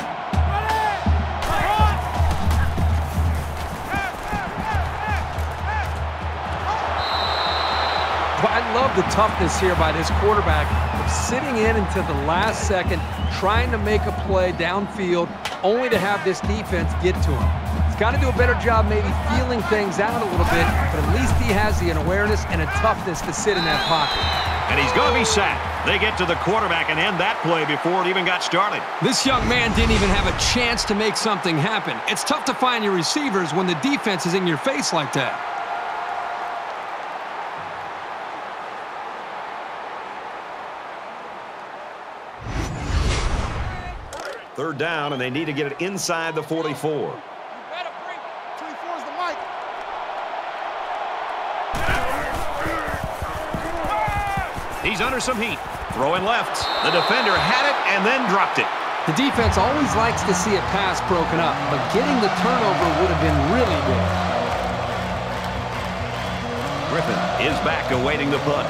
[SPEAKER 3] I love the toughness here by this quarterback of sitting in until the last second, trying to make a play downfield, only to have this defense get to him. He's got to do a better job maybe feeling things out a little bit, but at least he has the awareness and a toughness to sit in that pocket.
[SPEAKER 1] And he's going to be sacked. They get to the quarterback and end that play before it even got started.
[SPEAKER 4] This young man didn't even have a chance to make something happen. It's tough to find your receivers when the defense is in your face like that.
[SPEAKER 1] 3rd down, and they need to get it inside the 44.
[SPEAKER 2] Better bring 24's the mic.
[SPEAKER 1] He's under some heat. Throwing left. The defender had it and then dropped it.
[SPEAKER 3] The defense always likes to see a pass broken up, but getting the turnover would have been really big.
[SPEAKER 1] Griffin is back awaiting the punt.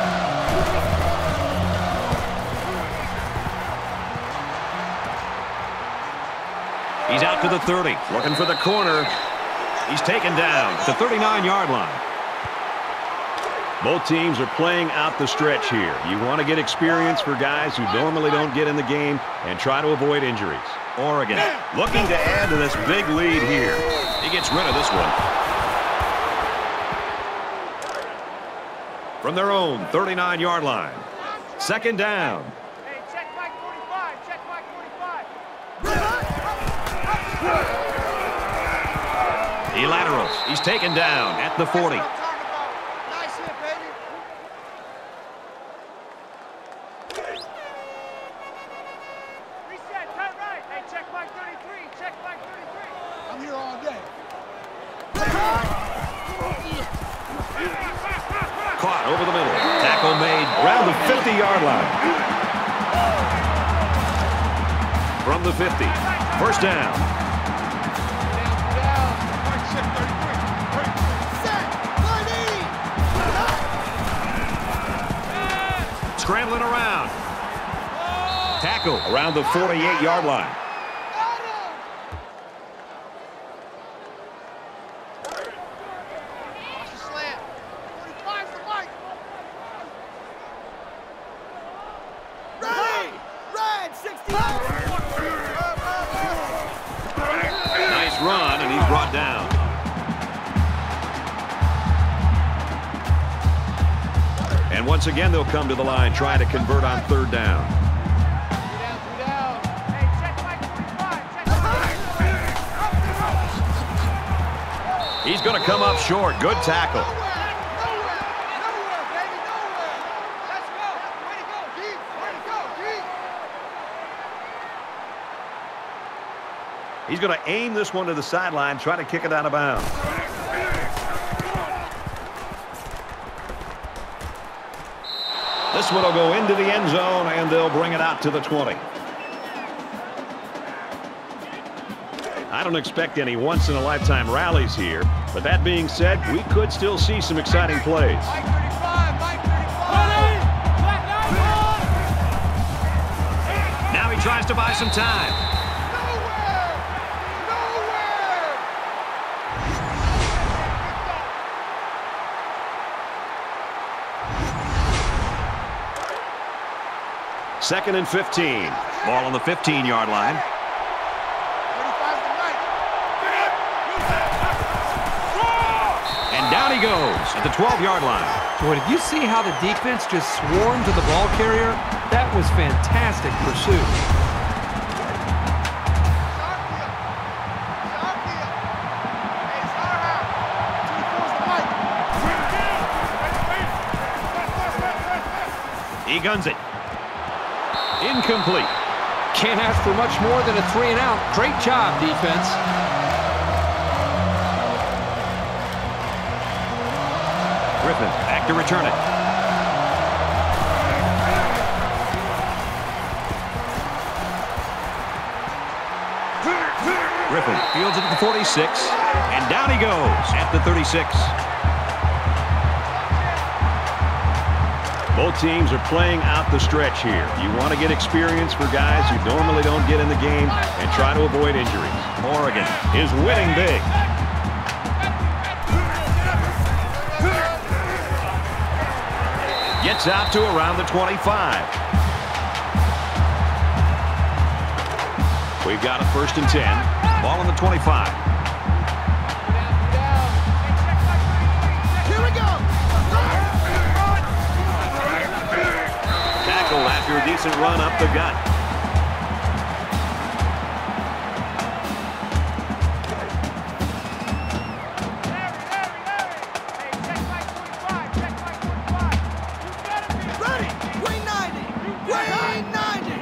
[SPEAKER 1] He's out to the 30, looking for the corner. He's taken down at the 39-yard line. Both teams are playing out the stretch here. You want to get experience for guys who normally don't get in the game and try to avoid injuries. Oregon looking to add to this big lead here. He gets rid of this one. From their own 39-yard line. 2nd down.
[SPEAKER 2] Hey, check Mike 45. Check Mike 45.
[SPEAKER 1] He laterals. He's taken down at the 40.
[SPEAKER 2] Nice hit, baby. Reset, turn right. Hey, check Mike 33. Check Mike 33. I'm here all day.
[SPEAKER 1] Caught over the middle. Tackle made around the 50-yard line. From the 50. 1st down. Scrambling around. Tackle around the 48-yard line.
[SPEAKER 2] Watch the slant. 45's the mic.
[SPEAKER 5] Ready! Red, 60!
[SPEAKER 1] Nice run, and he's brought down. And once again, they'll come to the line, trying to convert on 3rd down.
[SPEAKER 2] 3 down. Hey, check Mike 45. Check Mike.
[SPEAKER 1] He's going to come up short. Good tackle.
[SPEAKER 2] Nowhere, baby, nowhere. Let's go. Way to go, D. Way to go, D.
[SPEAKER 1] He's going to aim this one to the sideline, try to kick it out of bounds. This one will go into the end zone, and they'll bring it out to the 20. I don't expect any once-in-a-lifetime rallies here, but that being said, we could still see some exciting plays.
[SPEAKER 2] Mike 35, Mike 35.
[SPEAKER 1] Now he tries to buy some time.
[SPEAKER 2] Nowhere!
[SPEAKER 1] 2nd and 15. Ball on the 15-yard line.
[SPEAKER 2] 35 to the right.
[SPEAKER 1] And down he goes at the 12-yard line.
[SPEAKER 3] Boy, did you see how the defense just swarmed to the ball carrier? That was fantastic pursuit.
[SPEAKER 1] He guns it. Incomplete.
[SPEAKER 3] Can't ask for much more than a 3-and-out. Great job, defense.
[SPEAKER 1] Griffin back to return it. Griffin fields it at the 46, and down he goes at the 36. Both teams are playing out the stretch here. You want to get experience for guys who normally don't get in the game and try to avoid injuries. Oregon is winning big. Gets out to around the 25. We've got a 1st and 10. Ball on the 25.
[SPEAKER 5] Here we go.
[SPEAKER 1] Tackle after a decent run up the gut.
[SPEAKER 5] Ready. Green 90. Green 90.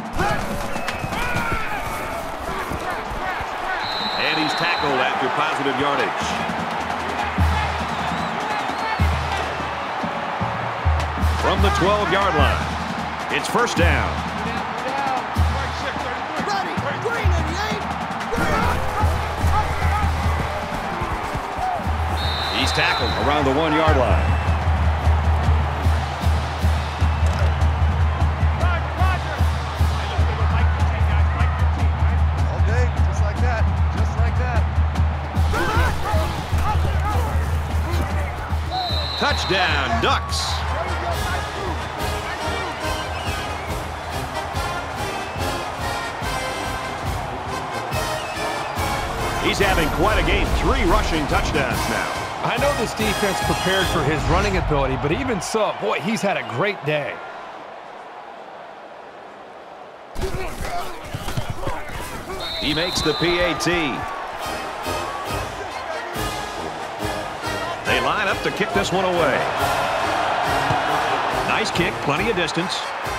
[SPEAKER 1] And he's tackled after positive yardage. From the 12-yard line, it's 1st down.
[SPEAKER 5] Ready. Green 88. Green.
[SPEAKER 1] He's tackled around the 1-yard line.
[SPEAKER 2] All day, just like that. Just like that.
[SPEAKER 1] Touchdown, Ducks. He's having quite a game. 3 rushing touchdowns now.
[SPEAKER 3] I know this defense prepared for his running ability, but even so, boy, he's had a great day.
[SPEAKER 1] He makes the PAT. They line up to kick this one away. Nice kick, plenty of distance.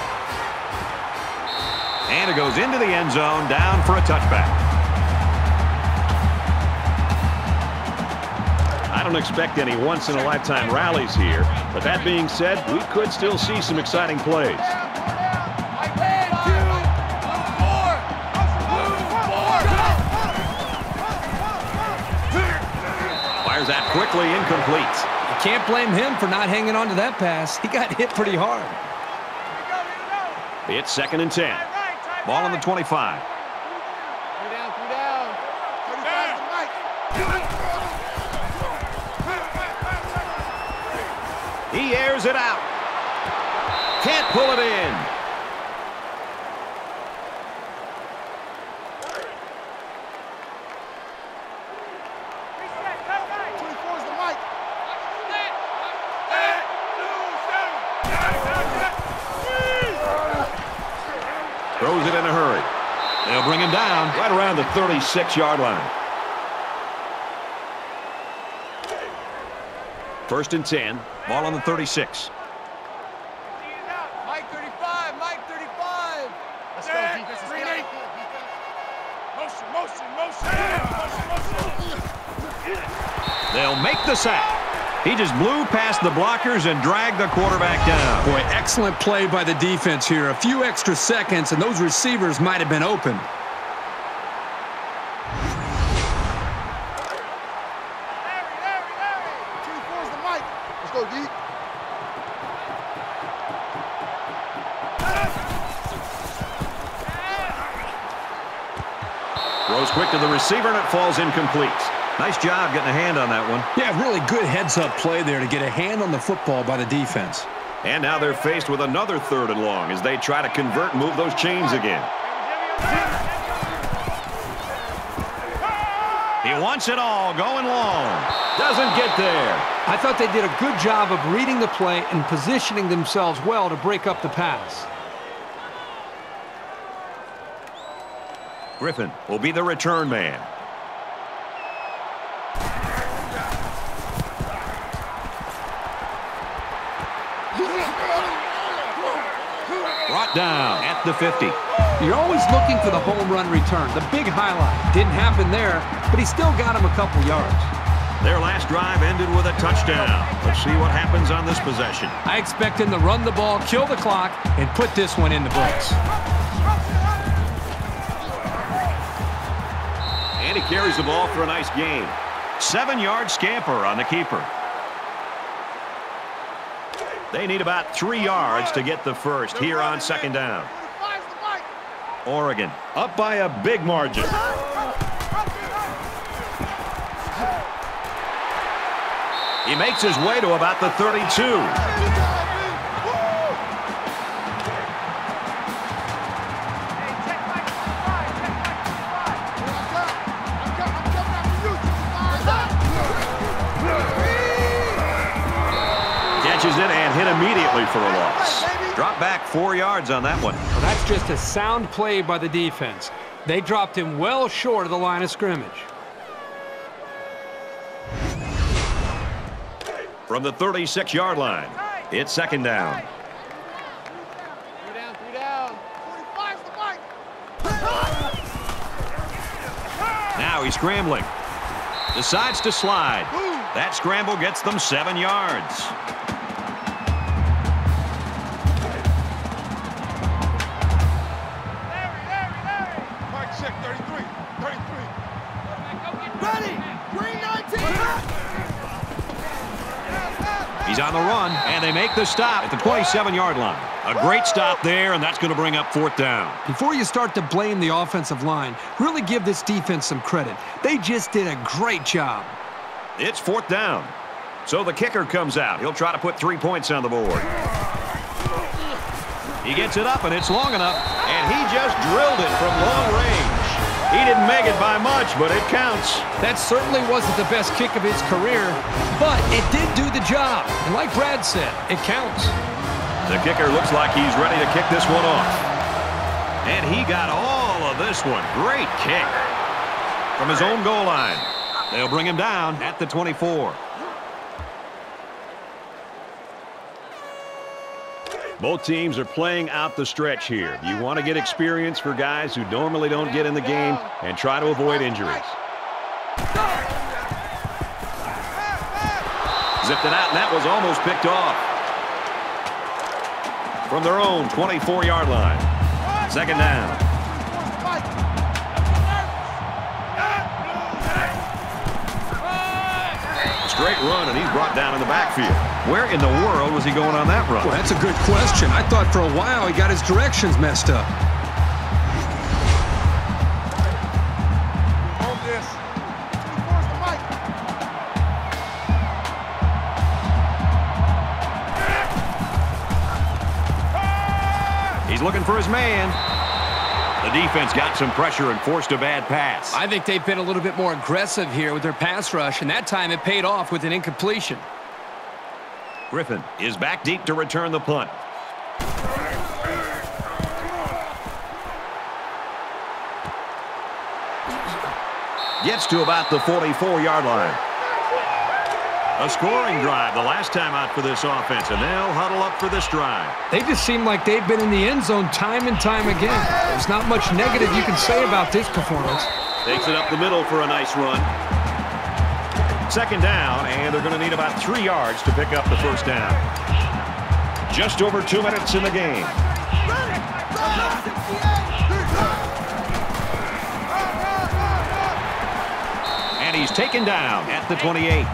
[SPEAKER 1] And it goes into the end zone, down for a touchback. I don't expect any once-in-a-lifetime rallies here, but that being said, we could still see some exciting plays. Fires that quickly, incomplete.
[SPEAKER 3] You can't blame him for not hanging on to that pass. He got hit pretty hard.
[SPEAKER 1] It's 2nd and 10. Ball on the 25.
[SPEAKER 2] 3 down, 3 down. 35 to the right.
[SPEAKER 1] He airs it out. Can't pull it in. Throws it in a hurry. They'll bring him down right around the 36-yard line. 1st and 10. Ball on the 36.
[SPEAKER 2] Mike 35, Mike 35. Let's go, defense. Motion.
[SPEAKER 1] They'll make the sack. He just blew past the blockers and dragged the quarterback down.
[SPEAKER 4] Boy, excellent play by the defense here. A few extra seconds, and those receivers might have been open.
[SPEAKER 2] Let's go, D.
[SPEAKER 1] Throws quick to the receiver, and it falls incomplete. Nice job getting a hand on that one.
[SPEAKER 4] Yeah, really good heads-up play there to get a hand on the football by the defense.
[SPEAKER 1] And now they're faced with another 3rd and long as they try to convert and move those chains again. He wants it all, going long. Doesn't get there.
[SPEAKER 3] I thought they did a good job of reading the play and positioning themselves well to break up the pass.
[SPEAKER 1] Griffin will be the return man. Brought down at the 50.
[SPEAKER 3] You're always looking for the home run return, the big highlight. Didn't happen there, but he still got him a couple yards.
[SPEAKER 1] Their last drive ended with a touchdown. Let's see what happens on this possession.
[SPEAKER 3] I expect him to run the ball, kill the clock, and put this one in the books.
[SPEAKER 1] And he carries the ball for a nice gain. 7-yard scamper on the keeper. They need about 3 yards to get the first here on 2nd down. Oregon up by a big margin. He makes his way to about the 32. Catches it and hit immediately for a loss. Drop back 4 yards on that one.
[SPEAKER 3] Well, that's just a sound play by the defense. They dropped him well short of the line of scrimmage.
[SPEAKER 1] From the 36-yard line, it's 2nd down.
[SPEAKER 2] 3 down. 45's the mark.
[SPEAKER 1] Now he's scrambling. Decides to slide. That scramble gets them 7 yards. He's on the run, and they make the stop at the 27-yard line. A great stop there, and that's going to bring up 4th down.
[SPEAKER 4] Before you start to blame the offensive line, really give this defense some credit. They just did a great job.
[SPEAKER 1] It's 4th down. So the kicker comes out. He'll try to put 3 points on the board. He gets it up, and it's long enough, and he just drilled it from long range. He didn't make it by much, but it counts.
[SPEAKER 3] That certainly wasn't the best kick of his career, but it did do the job. And like Brad said, it counts.
[SPEAKER 1] The kicker looks like he's ready to kick this one off. And he got all of this one. Great kick from his own goal line. They'll bring him down at the 24. Both teams are playing out the stretch here. You want to get experience for guys who normally don't get in the game and try to avoid injuries. Zipped it out, and that was almost picked off. From their own 24-yard line. 2nd down. Straight run, and he's brought down in the backfield. Where in the world was he going on that run?
[SPEAKER 4] Well, that's a good question. I thought for a while he got his directions messed up.
[SPEAKER 1] He's looking for his man. The defense got some pressure and forced a bad pass.
[SPEAKER 3] I think they've been a little bit more aggressive here with their pass rush, and that time it paid off with an incompletion.
[SPEAKER 1] Griffin is back deep to return the punt. Gets to about the 44-yard line. A scoring drive the last time out for this offense, and they'll huddle up for this drive.
[SPEAKER 3] They just seem like they've been in the end zone time and time again. There's not much negative you can say about this performance.
[SPEAKER 1] Takes it up the middle for a nice run. 2nd down, and they're going to need about 3 yards to pick up the 1st down. Just over 2 minutes in the game. And he's taken down at the 28.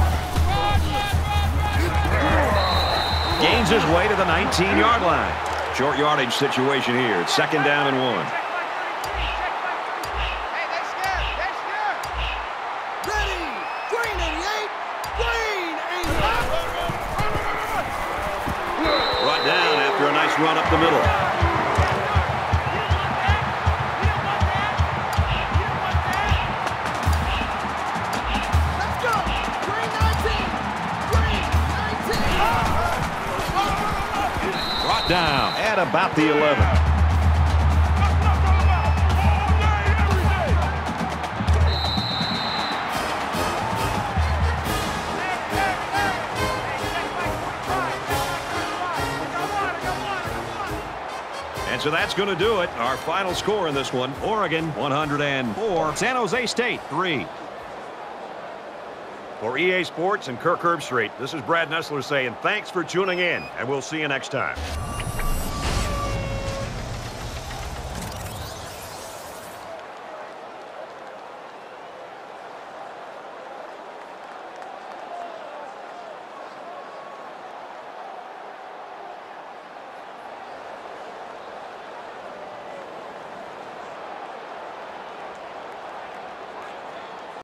[SPEAKER 1] Gains his way to the 19-yard line. Short yardage situation here. It's 2nd down and 1.
[SPEAKER 2] Hey, they scared. They scared.
[SPEAKER 5] Ready. Green 88. Green 88.
[SPEAKER 1] Brought down after a nice run up the middle.
[SPEAKER 5] Let's go. Green 19. Green 19.
[SPEAKER 1] Brought down at about the 11. And so that's going to do it. Our final score in this one, Oregon 104, San Jose State 3. For EA Sports and Kirk Herbstreit, this is Brad Nessler saying thanks for tuning in, and we'll see you next time.